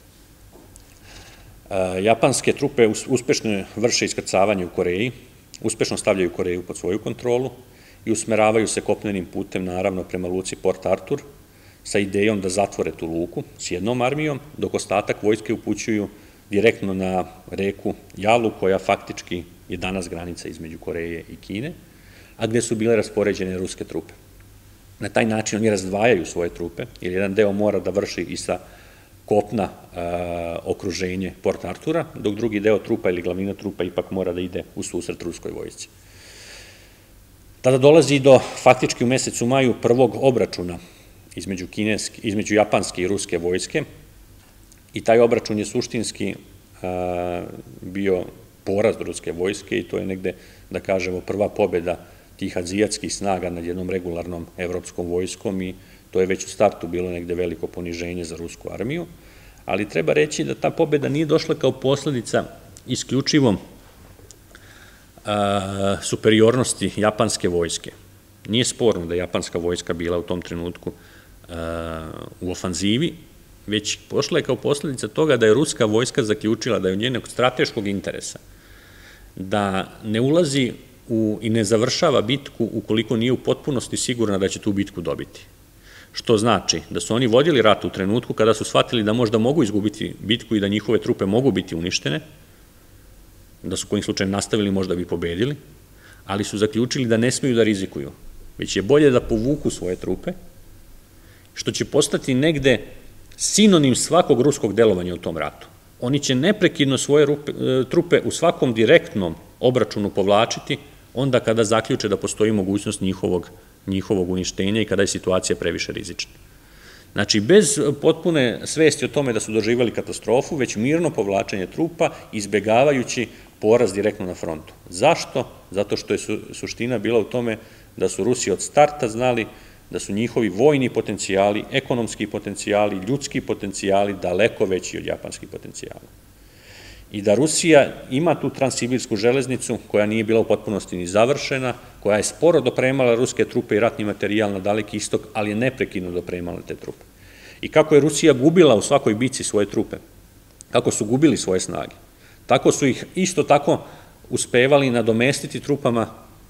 japanske trupe uspešno vrše iskrcavanje u Koreji, uspešno stavljaju Koreju pod svoju kontrolu i usmeravaju se kopnenim putem, naravno, prema luci Port Arthur, sa idejom da zatvore tu luku s jednom armijom, dok ostatak vojske upućuju direktno na reku Jalu, koja faktički je danas granica između Koreje i Kine, a gde su bile raspoređene ruske trupe. Na taj način oni razdvajaju svoje trupe, jer jedan deo mora da vrši i sa kopna okruženje Port Artura, dok drugi deo trupa ili glavnina trupa ipak mora da ide u susret ruskoj vojsci. Tada dolazi do, faktički u mesecu maju, prvog obračuna između japanske i ruske vojske i taj obračun je suštinski bio poraz ruske vojske i to je negde, da kažemo, prva pobjeda tih azijatskih snaga nad jednom regularnom evropskom vojskom i to je već u startu bilo negde veliko poniženje za rusku armiju, ali treba reći da ta pobjeda nije došla kao posledica isključivo superiornosti japanske vojske. Nije sporno da je japanska vojska bila u tom trenutku u ofanzivi, već pošla je kao posledica toga da je ruska vojska zaključila da je od njenog strateškog interesa da ne ulazi i ne završava bitku ukoliko nije u potpunosti sigurna da će tu bitku dobiti. Što znači da su oni vodili rat u trenutku kada su shvatili da možda mogu izgubiti bitku i da njihove trupe mogu biti uništene, da su kojim slučajem nastavili možda bi pobedili, ali su zaključili da ne smiju da rizikuju, već je bolje da povuku svoje trupe, što će postati negde sinonim svakog ruskog delovanja u tom ratu. Oni će neprekidno svoje trupe u svakom direktnom obračunu povlačiti onda kada zaključe da postoji mogućnost njihovog uništenja i kada je situacija previše rizična. Znači, bez potpune svesti o tome da su doživjeli katastrofu, već mirno povlačenje trupa, izbegavajući poraz direktno na frontu. Zašto? Zato što je suština bila u tome da su Rusi od starta znali da su njihovi vojni potencijali, ekonomski potencijali, ljudski potencijali daleko veći od japanskih potencijala. I da Rusija ima tu transsibirsku železnicu koja nije bila u potpunosti ni završena, koja je sporo dopremala ruske trupe i ratni materijal na Daleki istok, ali je neprekidno dopremala te trupe. I kako je Rusija gubila u svakoj bici svoje trupe, kako su gubili svoje snage, tako su ih isto tako uspevali nadomestiti trupama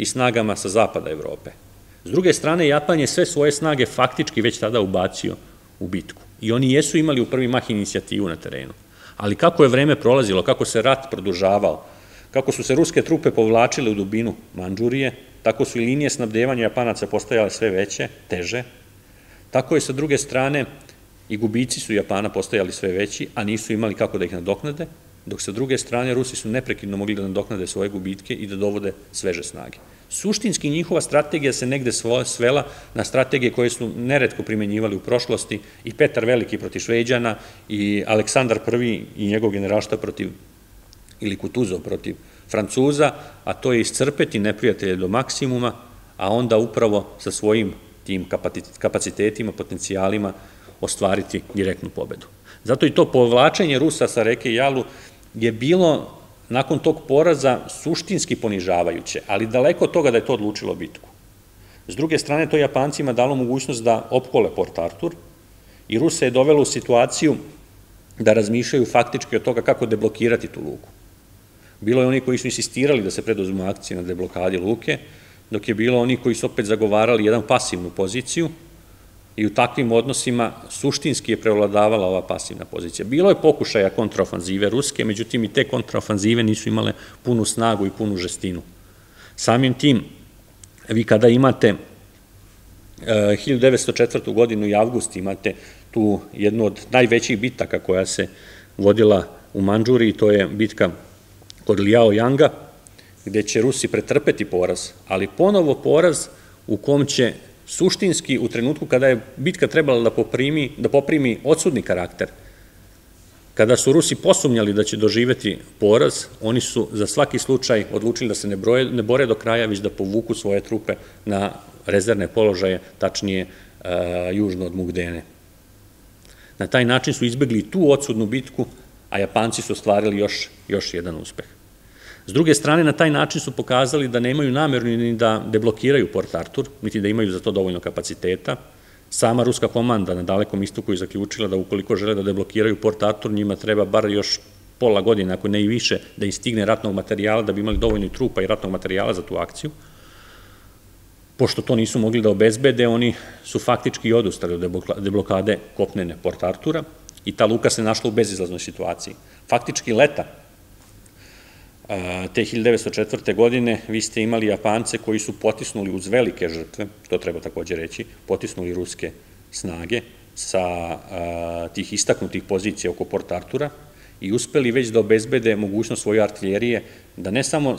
i snagama sa zapada Evrope. S druge strane, Japan je sve svoje snage faktički već tada ubacio u bitku. I oni jesu imali u prvi mah inicijativu na terenu. Ali kako je vreme prolazilo, kako se rat produžavao, kako su se ruske trupe povlačile u dubinu Mandžurije, tako su i linije snabdevanja Japanaca postajale sve veće, teže. Tako je sa druge strane i gubici su Japana postajali sve veći, a nisu imali kako da ih nadoknade, dok sa druge strane Rusi su neprekidno mogli da nadoknade svoje gubitke i da dovode sveže snage. Suštinski njihova strategija se negde svela na strategije koje su neretko primenjivali u prošlosti i Petar Veliki protiv Šveđana i Aleksandar Prvi i njegov generalštab protiv, ili Kutuzov protiv Francuza, a to je iscrpeti neprijatelje do maksimuma, a onda upravo sa svojim tim kapacitetima, potencijalima ostvariti direktnu pobedu. Zato i to povlačenje Rusa sa reke Jalu je bilo nakon tog poraza suštinski ponižavajuće, ali daleko od toga da je to odlučilo bitku. S druge strane, to Japancima dalo mogućnost da opkole Port Artur i Rusa je dovelo u situaciju da razmišljaju faktički od toga kako deblokirati tu luku. Bilo je oni koji su insistirali da se preduzmu akcije na deblokadi luke, dok je bilo oni koji su opet zagovarali jedan pasivnu poziciju i u takvim odnosima suštinski je prevladavala ova pasivna pozicija. Bilo je pokušaja kontraofanzive ruske, međutim i te kontraofanzive nisu imale punu snagu i punu žestinu. Samim tim, vi kada imate hiljadu devetsto četvrtu. godinu i avgust, imate tu jednu od najvećih bitaka koja se vodila u Mandžuriji, to je bitka kod Liaojanga, gde će Rusi pretrpeti poraz, ali ponovo poraz u kom će suštinski u trenutku kada je bitka trebala da poprimi, da poprimi odsudni karakter, kada su Rusi posumnjali da će doživeti poraz, oni su za svaki slučaj odlučili da se ne, broje, ne bore do kraja, već da povuku svoje trupe na rezervne položaje, tačnije uh, južno od Mukdene. Na taj način su izbegli tu odsudnu bitku, a Japanci su ostvarili još, još jedan uspeh. S druge strane, na taj način su pokazali da nemaju nameru ni da deblokiraju Port Artur, niti da imaju za to dovoljno kapaciteta. Sama ruska komanda na Dalekom istoku je zaključila da ukoliko žele da deblokiraju Port Artur, njima treba bar još pola godine, ako ne i više, da im stigne ratnog materijala, da bi imali dovoljno trupa i ratnog materijala za tu akciju. Pošto to nisu mogli da obezbede, oni su faktički odustali od deblokade kopnene Port Artura i ta luka se našla u bezizlaznoj situaciji. Faktički leta te hiljadu devetsto četvrte. godine vi ste imali Japance koji su potisnuli uz velike žrtve, to treba takođe reći, potisnuli ruske snage sa tih istaknutih pozicija oko Port Artura i uspeli već da obezbede mogućnost svoje artiljerije da ne samo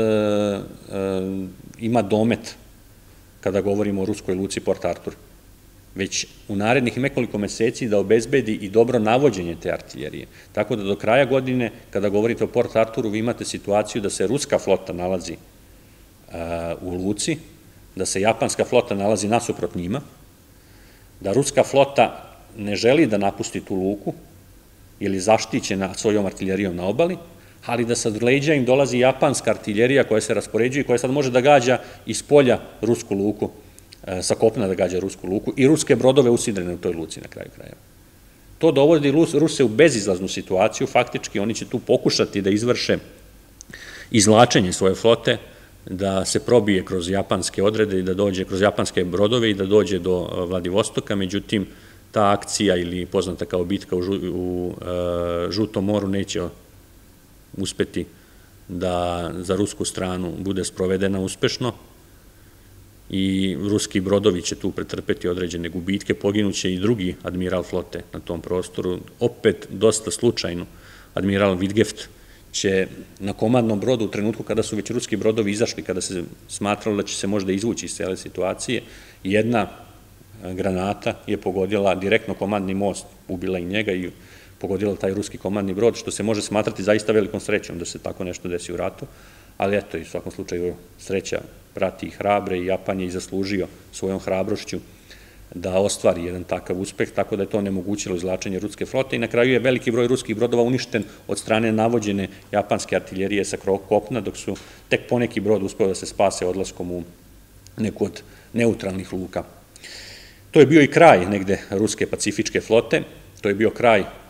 ima domet kada govorimo o ruskoj luci Port Artur, već u narednih nekoliko meseci da obezbedi i dobro navođenje te artiljerije. Tako da do kraja godine, kada govorite o Port Arturu, vi imate situaciju da se ruska flota nalazi u luci, da se japanska flota nalazi nasuprot njima, da ruska flota ne želi da napusti tu luku, ili zaštićena svojom artiljerijom na obali, ali da sad leđa im dolazi japanska artiljerija koja se raspoređuje i koja sad može da gađa iz polja rusku luku, sa kopna da gađa rusku luku i ruske brodove usidrene u toj luci na kraju krajeva. To dovodi Ruse u bezizlaznu situaciju, faktički oni će tu pokušati da izvrše izvlačenje svoje flote, da se probije kroz japanske odrede i da dođe kroz japanske brodove i da dođe do Vladivostoka, međutim ta akcija ili poznata kao bitka u Žutom moru neće uspeti da za rusku stranu bude sprovedena uspešno i ruski brodovi će tu pretrpeti određene gubitke, poginuće i drugi admiral flote na tom prostoru. Opet, dosta slučajno, admiral Vidgeft će na komandnom brodu u trenutku kada su već ruski brodovi izašli, kada se smatralo da će se možda izvući iz cele situacije, jedna granata je pogodila direktno komandni most, ubila i njega i pogodila taj ruski komandni brod, što se može smatrati zaista velikom srećom da se tako nešto desi u ratu, ali eto, i u svakom slučaju sreća prati i hrabre i Japan je i zaslužio svojom hrabrošću da ostvari jedan takav uspeh, tako da je to onemogućilo izvlačenje ruske flote i na kraju je veliki broj ruskih brodova uništen od strane navođene japanske artiljerije sa kopna, dok su tek poneki brod uspeo da se spase odlaskom u neku od neutralnih luka. To je bio i kraj negde ruske pacifičke flote, to je bio kraj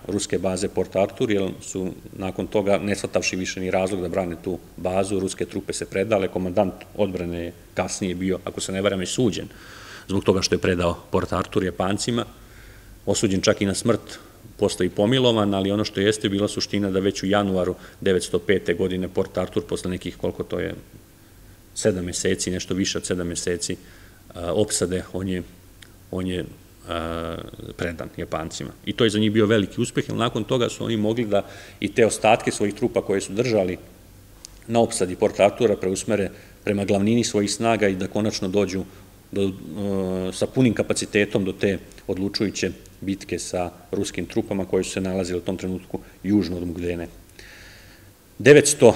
ruske baze Port Arthur, jer su nakon toga, ne shvatavši više ni razlog da brane tu bazu, ruske trupe se predale, komandant odbrane je kasnije bio, ako se ne varam, i suđen zbog toga što je predao Port Arthur Japancima, osuđen čak i na smrt, posle i pomilovan, ali ono što jeste bila suština da već u januaru devetsto pete. godine Port Arthur, posle nekih, koliko to je, sedam meseci, nešto više od sedam meseci opsade, on je, on je predan Japancima. I to je za njih bio veliki uspeh, jer nakon toga su oni mogli da i te ostatke svojih trupa koje su držali na opsadi Port Artura preusmere prema glavnini svojih snaga i da konačno dođu sa punim kapacitetom do te odlučujuće bitke sa ruskim trupama koje su se nalazile u tom trenutku južno od Mukdene. devetsto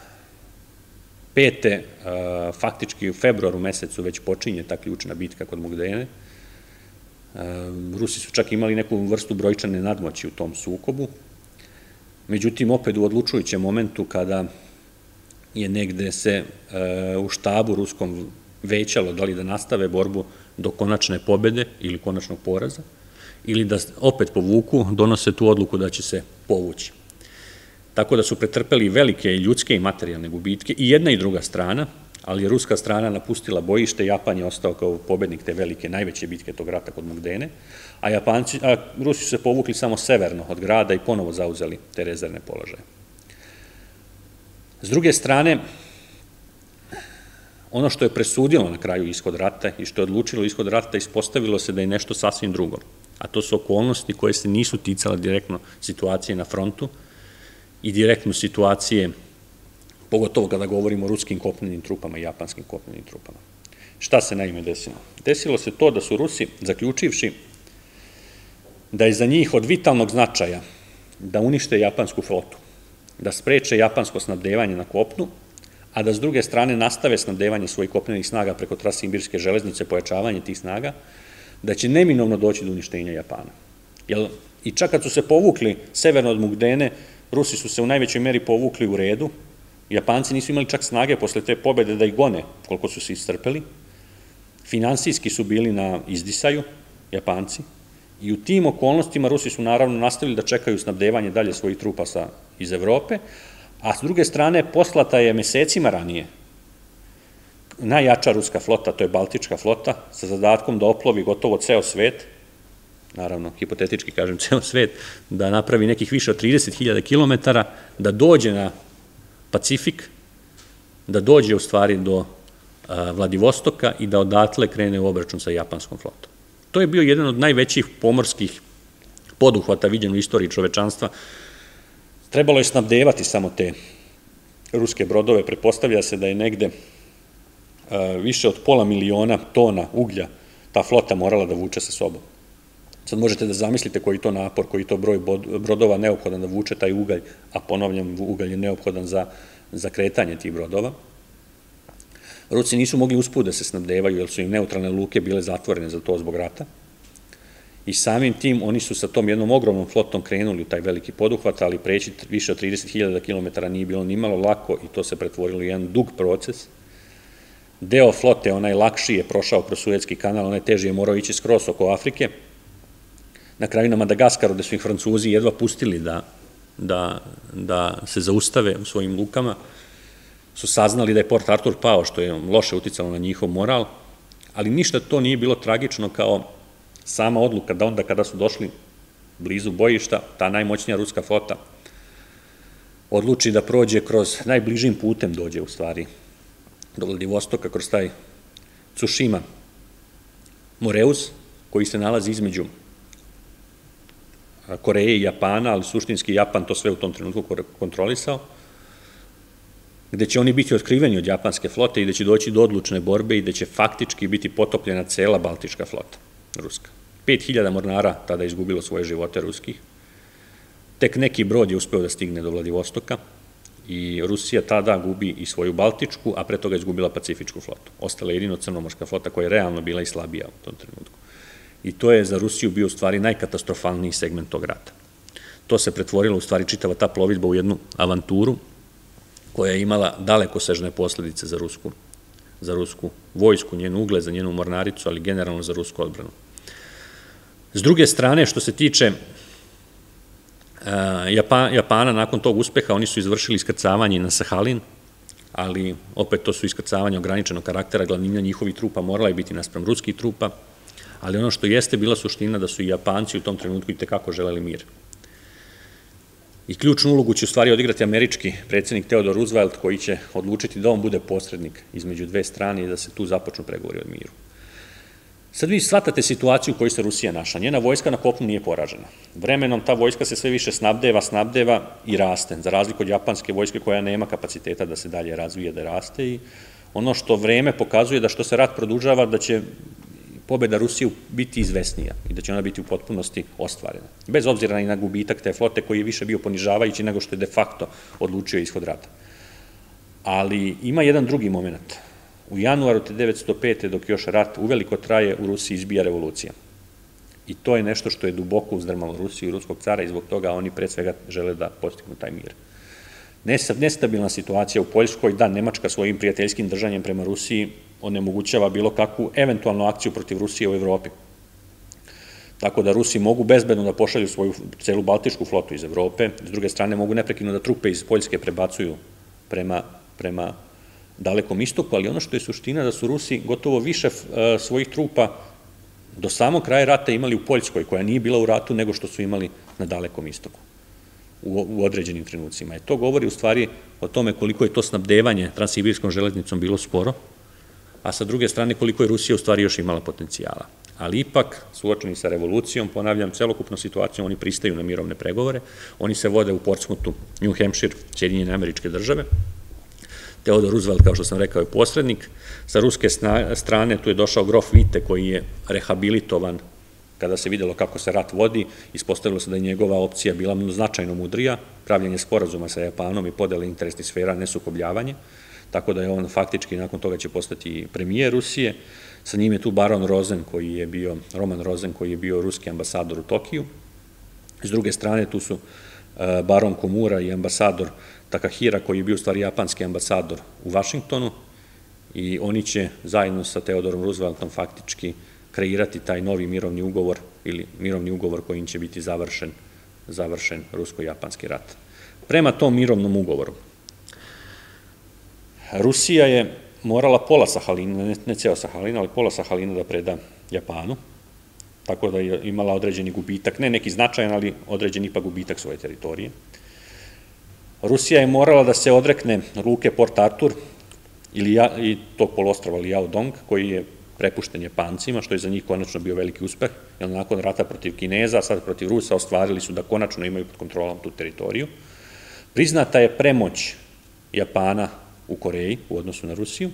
pete. faktički u februaru mesecu već počinje ta ključna bitka kod Mukdene. Rusi su čak imali neku vrstu brojčane nadmoći u tom sukobu. Međutim, opet u odlučujućem momentu kada je negde se u štabu ruskom većalo da li da nastave borbu do konačne pobede ili konačnog poraza, ili da opet povuku, donose tu odluku da će se povući. Tako da su pretrpeli velike ljudske i materijalne gubitke i jedna i druga strana, ali je ruska strana napustila bojište, Japan je ostao kao pobednik te velike, najveće bitke tog rata kod Mukdene, a, Japanci, a Rusi su se povukli samo severno od grada i ponovo zauzeli te rezervne položaje. S druge strane, ono što je presudilo na kraju ishod rata i što je odlučilo ishod rata, ispostavilo se da je nešto sasvim drugo, a to su okolnosti koje se nisu ticale direktno situacije na frontu i direktno situacije, pogotovo kada govorimo o ruskim kopnenim trupama i japanskim kopnenim trupama. Šta se naime desilo? Desilo se to da su Rusi, zaključivši da je za njih od vitalnog značaja da unište japansku flotu, da spreče japansko snabdevanje na kopnu, a da s druge strane nastave snabdevanje svojih kopnenih snaga preko Transsimbirske železnice, pojačavanje tih snaga, da će neminovno doći do uništenja Japana. I čak kad su se povukli severno od Mukdene, Rusi su se u najvećoj meri povukli u redu, Japanci nisu imali čak snage posle te pobede da ih gone koliko su se iscrpeli, finansijski su bili na izdisaju, Japanci, i u tim okolnostima Rusi su naravno nastavili da čekaju snabdevanje dalje svojih trupa iz Evrope, a s druge strane poslata je mesecima ranije najjača ruska flota, to je Baltička flota, sa zadatkom da oplovi gotovo ceo svet, naravno, hipotetički kažem ceo svet, da napravi nekih više od trideset hiljada kilometara, da dođe na Pacifik, da dođe u stvari do Vladivostoka i da odatle krene u obračun sa japanskom flotom. To je bio jedan od najvećih pomorskih poduhvata viđen u istoriji čovečanstva. Trebalo je snabdevati samo te ruske brodove, pretpostavlja se da je negde više od pola miliona tona uglja ta flota morala da vuče sa sobom. Sad možete da zamislite koji to napor, koji to broj brodova neophodan da vuče taj ugalj, a ponavljam, ugalj je neophodan za kretanje tih brodova. Rusi nisu mogli usput da se snabdevaju, jer su im neutralne luke bile zatvorene za to zbog rata. I samim tim oni su sa tom jednom ogromnom flotom krenuli u taj veliki poduhvat, ali preći više od trideset hiljada kilometara nije bilo ni malo lako i to se pretvorilo u jedan dug proces. Deo flote, onaj lakši je prošao kroz Suetski kanal, onaj teži je morao ići skroz oko Afrike. Na kraju na Madagaskaru, gde su ih Francuzi jedva pustili da se zaustave u svojim lukama, su saznali da je Port Arthur pao, što je loše uticalo na njihov moral, ali ništa to nije bilo tragično kao sama odluka da onda kada su došli blizu bojišta, ta najmoćnija ruska flota odluči da prođe kroz, najbližim putem dođe u stvari do Vladivostoka, kroz taj Tsushima Moreus, koji se nalazi između Koreje i Japana, ali suštinski Japan to sve u tom trenutku kontrolisao, gde će oni biti otkriveni od japanske flote i gde će doći do odlučne borbe i gde će faktički biti potopljena cela Baltička flota, ruska. Pet hiljada mornara tada je izgubilo svoje živote ruskih. Tek neki brod je uspeo da stigne do Vladivostoka i Rusija tada gubi i svoju Baltičku, a pre toga je izgubila Pacifičku flotu. Ostala je jedino crnomorska flota koja je realno bila i slabija u tom trenutku. I to je za Rusiju bio u stvari najkatastrofalniji segment tog rata. To se pretvorilo u stvari čitava ta plovidba u jednu avanturu koja je imala dalekosežne posledice za rusku, za rusku vojsku, njenu ugled, za njenu mornaricu, ali generalno za rusku odbranu. S druge strane, što se tiče Japana. Nakon tog uspeha oni su izvršili iskrcavanje na Sahalin, ali opet to su iskrcavanje ograničenog karaktera, glavnina njihovih trupa morala je biti naspram ruskih trupa, ali ono što jeste bila suština da su i Japanci u tom trenutku i tekako želeli mir. I ključnu ulogu će u stvari odigrati američki predsjednik Theodore Roosevelt, koji će odlučiti da on bude posrednik između dve strane i da se tu započnu pregovori o miru. Sad vi shvatate situaciju u kojoj se Rusija našla. Njena vojska na kopnu nije poražena. Vremenom ta vojska se sve više snabdeva, snabdeva i raste, za razliku od japanske vojske koja nema kapaciteta da se dalje razvije, da raste, i ono što vreme pokazuje da što se rat produžava, da će pobeda Rusije biti izvesnija i da će ona biti u potpunosti ostvarena. Bez obzira i na gubitak te flote koji je više bio ponižavajući nego što je de facto odlučio ishod rata. Ali ima jedan drugi moment. U januaru hiljadu devetsto pete. dok još rat uveliko traje, u Rusiji izbija revolucija. I to je nešto što je duboko uzdrmalo Rusiju i ruskog cara i zbog toga oni pre svega žele da postignu taj mir. Nestabilna situacija u Poljskoj, da, Nemačka svojim prijateljskim držanjem prema Rusiji onemogućava bilo kakvu eventualnu akciju protiv Rusije u Evropi. Tako da Rusi mogu bezbedno da pošalju svoju celu baltičku flotu iz Evrope, s druge strane mogu neprekidno da trupe iz Poljske prebacuju prema dalekom istoku, ali ono što je suština da su Rusi gotovo više svojih trupa do samog kraja rata imali u Poljskoj, koja nije bila u ratu, nego što su imali na dalekom istoku u određenim trenucima. To govori u stvari o tome koliko je to snabdevanje transsibirskom železnicom bilo sporo, a sa druge strane koliko je Rusija u stvari još imala potencijala. Ali ipak, suočeni sa revolucijom, ponavljam, celokupnom situacijom, oni pristaju na mirovne pregovore, oni se vode u Portsmouthu, New Hampshire, Sjedinjene Američke Države. Theodore Roosevelt, kao što sam rekao, je posrednik. Sa ruske strane tu je došao grof Witte, koji je rehabilitovan kada se videlo kako se rat vodi. Ispostavilo se da je njegova opcija bila značajno mudrija, pravljenje sporazuma sa Japanom i podele interesnih sfera, nesukobljavanje, tako da je on faktički nakon toga će postati premijer Rusije. Sa njim je tu baron Rosen, koji je bio, Roman Rosen, koji je bio ruski ambasador u Tokiju. S druge strane tu su baron Komura i ambasador Takahira, koji je bio u stvari japanski ambasador u Vašingtonu, i oni će zajedno sa Theodorom Rooseveltom faktički kreirati taj novi mirovni ugovor ili mirovni ugovor kojim će biti završen, završen rusko-japanski rat. Prema tom mirovnom ugovoru, Rusija je morala pola Sahalina, ne ceo Sahalina, ali pola Sahalina da preda Japanu, tako da je imala određeni gubitak, ne neki značajan, ali određeni ipak gubitak svoje teritorije. Rusija je morala da se odrekne luke Port Arthur i tog poluostrava Liaodong, koji je prepušten Japancima, što je za njih konačno bio veliki uspeh, jer nakon rata protiv Kineza, a sad protiv Rusa, ostvarili su da konačno imaju pod kontrolom tu teritoriju. Priznata je premoć Japana u Koreji u odnosu na Rusiju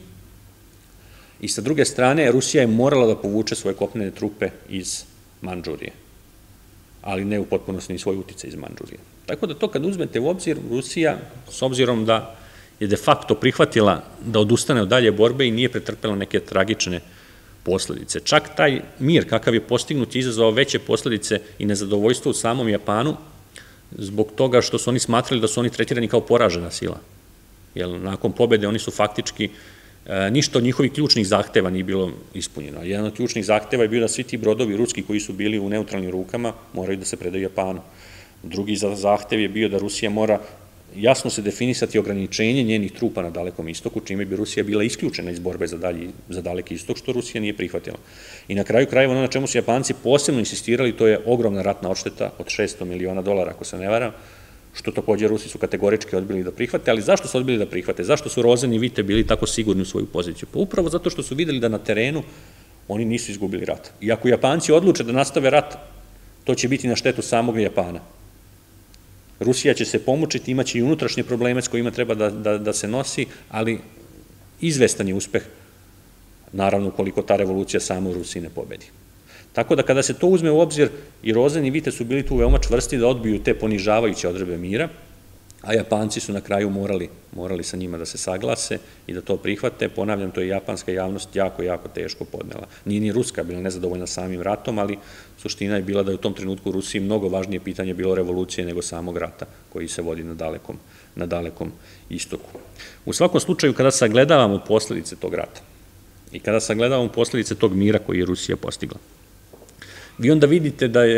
i sa druge strane Rusija je morala da povuče svoje kopnene trupe iz Mandžurije, ali ne u potpunosti ni svoj uticaj iz Mandžurije. Tako da to kad uzmete u obzir, Rusija, s obzirom da je de facto prihvatila da odustane od dalje borbe i nije pretrpela neke tragične posledice. Čak taj mir kakav je postignut je izazvao veće posledice i nezadovoljstvo u samom Japanu zbog toga što su oni smatrali da su oni tretirani kao poražena sila. Jer nakon pobede oni su faktički, ništa od njihovih ključnih zahteva nije bilo ispunjeno. Jedan od ključnih zahteva je bio da svi ti brodovi ruski koji su bili u neutralnim rukama moraju da se predaju Japanu. Drugi zahtev je bio da Rusija mora jasno se definisati ograničenje njenih trupa na dalekom istoku, čime bi Rusija bila isključena iz borbe za daleki istok, što Rusija nije prihvatila. I na kraju krajeva ono na čemu su Japanci posebno insistirali, to je ogromna ratna odšteta od šesto miliona dolara, ako se ne varam, što takođe Rusi su kategorički odbili da prihvate, ali zašto su odbili da prihvate? Zašto su Rosen i Witte bili tako sigurni u svoju poziciju? Pa upravo zato što su videli da na terenu oni nisu izgubili rat. I ako Japanci odluče da nastave rat, to će biti na štetu samog Japana. Rusija će se pomučiti, imaće i unutrašnje probleme s kojima treba da se nosi, ali izvestan je uspeh, naravno, ukoliko ta revolucija samo u Rusiji ne pobedi. Tako da kada se to uzme u obzir, i Rosen i Witte su bili tu veoma čvrsti da odbiju te ponižavajuće odredbe mira, a Japanci su na kraju morali, morali sa njima da se saglase i da to prihvate. Ponavljam, to je japanska javnost jako, jako teško podnela. Nije ni Ruska bila nezadovoljna samim ratom, ali suština je bila da je u tom trenutku u Rusiji mnogo važnije pitanje bilo revolucije nego samog rata koji se vodi na dalekom, na dalekom istoku. U svakom slučaju, kada sagledavamo posledice tog rata i kada sagledavamo posledice tog mira koji je Rusija postigla, vi onda vidite da je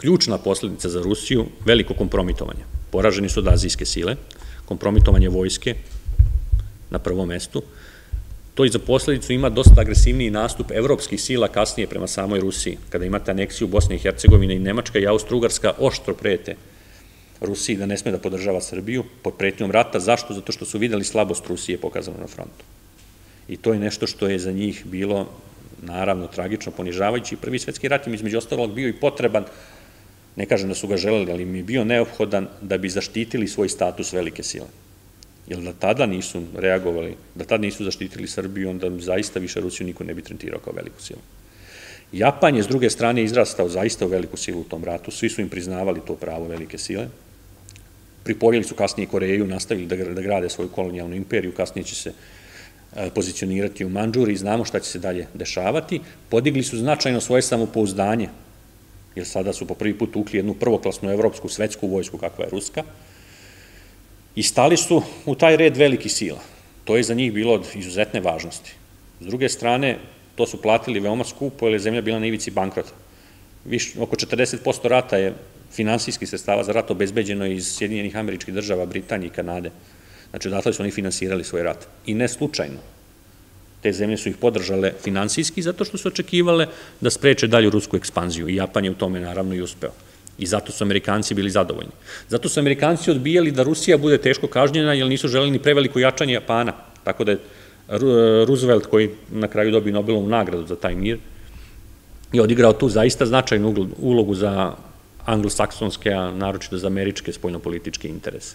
ključna posljedica za Rusiju, veliko kompromitovanje. Poraženi su od azijske sile, kompromitovanje vojske na prvom mestu. To i za posljedicu ima dosta agresivniji nastup evropskih sila kasnije prema samoj Rusiji. Kada imate aneksiju Bosne i Hercegovine i Nemačka i Austro-Ugarska oštro prete Rusiji da ne sme da podržava Srbiju pod pretnjom rata. Zašto? Zato što su videli slabost Rusije pokazano na frontu. I to je nešto što je za njih bilo, naravno, tragično, ponižavajući. Prvi svetski rat im između ostalog bio i potreban, ne kažem da su ga želeli, ali im je bio neophodan da bi zaštitili svoj status velike sile. Jer da tada nisu reagovali, da tada nisu zaštitili Srbiju, onda zaista više Rusiju niko ne bi tretirao kao veliku silu. Japan je s druge strane izrastao zaista u veliku silu u tom ratu, svi su im priznavali to pravo velike sile. Pripojili su kasnije Koreju, nastavili da grade svoju kolonijalnu imperiju, kasnije će se pozicionirati u Mandžuri i znamo šta će se dalje dešavati. Podigli su značajno svoje samopouzdanje, jer sada su po prvi put ukli jednu prvoklasnu evropsku svetsku vojsku kakva je ruska, i stali su u taj red velikih sila. To je za njih bilo od izuzetne važnosti. S druge strane, to su platili veoma skupo, jer je zemlja bila na ivici bankrota. Oko četrdeset posto rata je finansijskih sredstava za rat obezbeđeno iz Sjedinjenih Američkih Država, Britanije i Kanade. Znači, odatle su oni finansirali svoj rat. I ne slučajno. Te zemlje su ih podržale finansijski zato što su očekivale da spreče dalju rusku ekspanziju. I Japan je u tome naravno i uspeo. I zato su Amerikanci bili zadovoljni. Zato su Amerikanci odbijali da Rusija bude teško kažnjena, jer nisu želeli ni preveliko jačanje Japana. Tako da je Roosevelt, koji na kraju dobio Nobelovu nagradu za taj mir, je odigrao tu zaista značajnu ulogu za anglosaksonske, a naročito za američke spoljnopolitičke interese.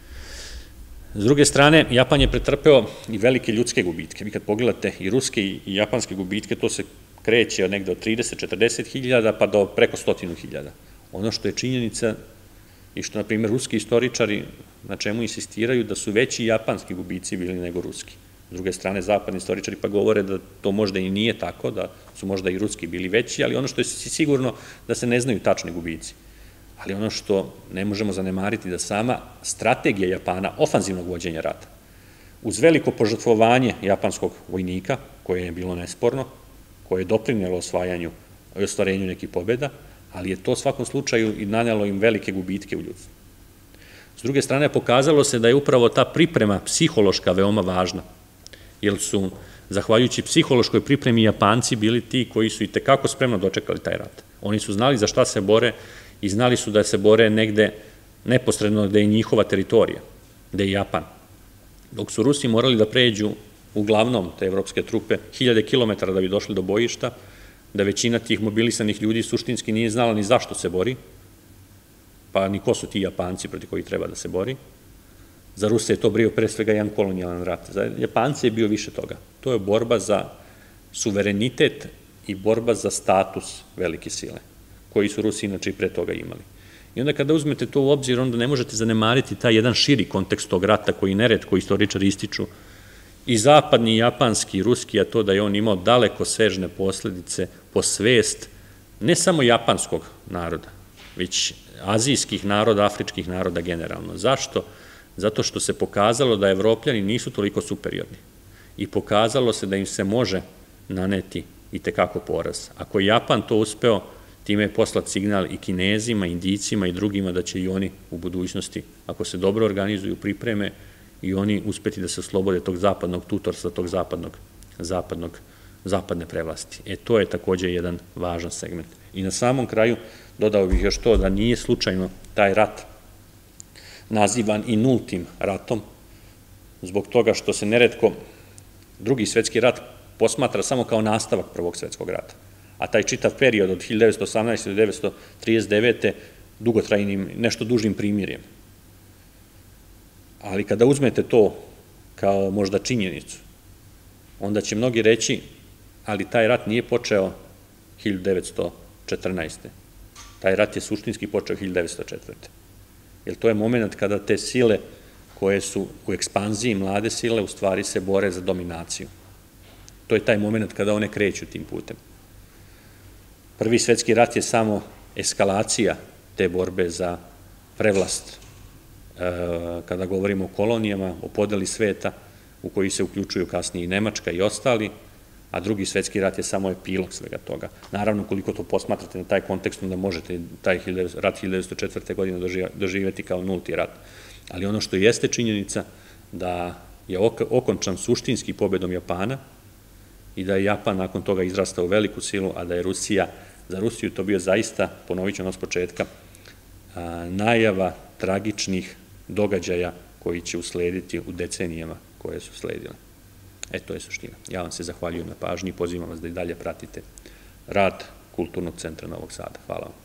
S druge strane, Japan je pretrpeo i velike ljudske gubitke. Vi kad pogledate i ruske i japanske gubitke, to se kreće od negde od trideset do četrdeset hiljada pa do preko stotinu hiljada. Ono što je činjenica i što, na primjer, ruski istoričari na čemu insistiraju da su veći japanski gubici bili nego ruski. S druge strane, zapadni istoričari pa govore da to možda i nije tako, da su možda i ruski bili veći, ali ono što je sigurno da se ne znaju tačni gubici. Ali ono što ne možemo zanemariti da sama strategija Japana, ofanzivnog vođenja rata, uz veliko požrtvovanje japanskog vojnika, koje je bilo nesporno, koje je doprinjelo osvajanju i ostvarenju nekih pobjeda, ali je to u svakom slučaju i nanelo im velike gubitke u ljudstvu. S druge strane, pokazalo se da je upravo ta priprema psihološka veoma važna, jer su, zahvaljujući psihološkoj pripremi, Japanci bili ti koji su i tekako spremno dočekali taj rat. Oni su znali za šta se bore i znali su da se bore negde neposredno gde je njihova teritorija, gde je Japan. Dok su Rusi morali da pređu, uglavnom te evropske trupe, hiljade kilometara da bi došli do bojišta, da većina tih mobilisanih ljudi suštinski nije znala ni zašto se bori, pa ni ko su ti Japanci proti koji treba da se bori. Za Ruse je to bio pre svega jedan kolonijalan rat. Za Japance je bio više toga. To je borba za suverenitet i borba za status velike sile, koji su Rusi inače i pre toga imali. I onda kada uzmete to u obzir, onda ne možete zanemariti taj jedan širi kontekst tog rata koji neretko istoričari ističu, i zapadni, i japanski, i ruski, a to da je on imao daleko sežne posledice po svest ne samo japanskog naroda, već azijskih naroda, afričkih naroda generalno. Zašto? Zato što se pokazalo da Evropljani nisu toliko superiorni i pokazalo se da im se može naneti i tekako poraz. Ako je Japan to uspeo, time je poslat signal i Kinezima, Indijcima i drugima da će i oni u budućnosti, ako se dobro organizuju, pripreme, i oni uspeti da se oslobode tog zapadnog tutorstva, tog zapadnog, zapadnog, zapadne prevlasti. E, to je takođe jedan važan segment. I na samom kraju dodao bih još to da nije slučajno taj rat nazivan i nultim ratom, zbog toga što se neretko drugi svetski rat posmatra samo kao nastavak prvog svetskog rata. A taj čitav period od hiljadu devetsto osamnaeste. do devetsto trideset devete. dugotrajnim, nešto dužim primirjem. Ali kada uzmete to kao možda činjenicu, onda će mnogi reći, ali taj rat nije počeo hiljadu devetsto četrnaeste. Taj rat je suštinski počeo hiljadu devetsto četvrte. Jer to je moment kada te sile koje su u ekspanziji, mlade sile, u stvari se bore za dominaciju. To je taj moment kada one kreću tim putem. Prvi svetski rat je samo eskalacija te borbe za prevlast, kada govorimo o kolonijama, o podeli sveta, u koji se uključuju kasnije i Nemačka i ostali, a drugi svetski rat je samo epilog svega toga. Naravno, koliko to posmatrate na taj kontekst, onda možete taj rat hiljadu devetsto četvrte. godine doživjeti kao nulti rat. Ali ono što jeste činjenica da je okončan suštinski pobedom Japana i da je Japan nakon toga izrastao u veliku silu, a da je Rusija, za Rusiju to bio zaista, ponovit ću ono s početka, najava tragičnih događaja koji će uslediti u decenijama koje su sledile. E, to je suština. Ja vam se zahvaljujem na pažnji i pozivam vas da i dalje pratite rad Kulturnog centra Novog Sada. Hvala vam.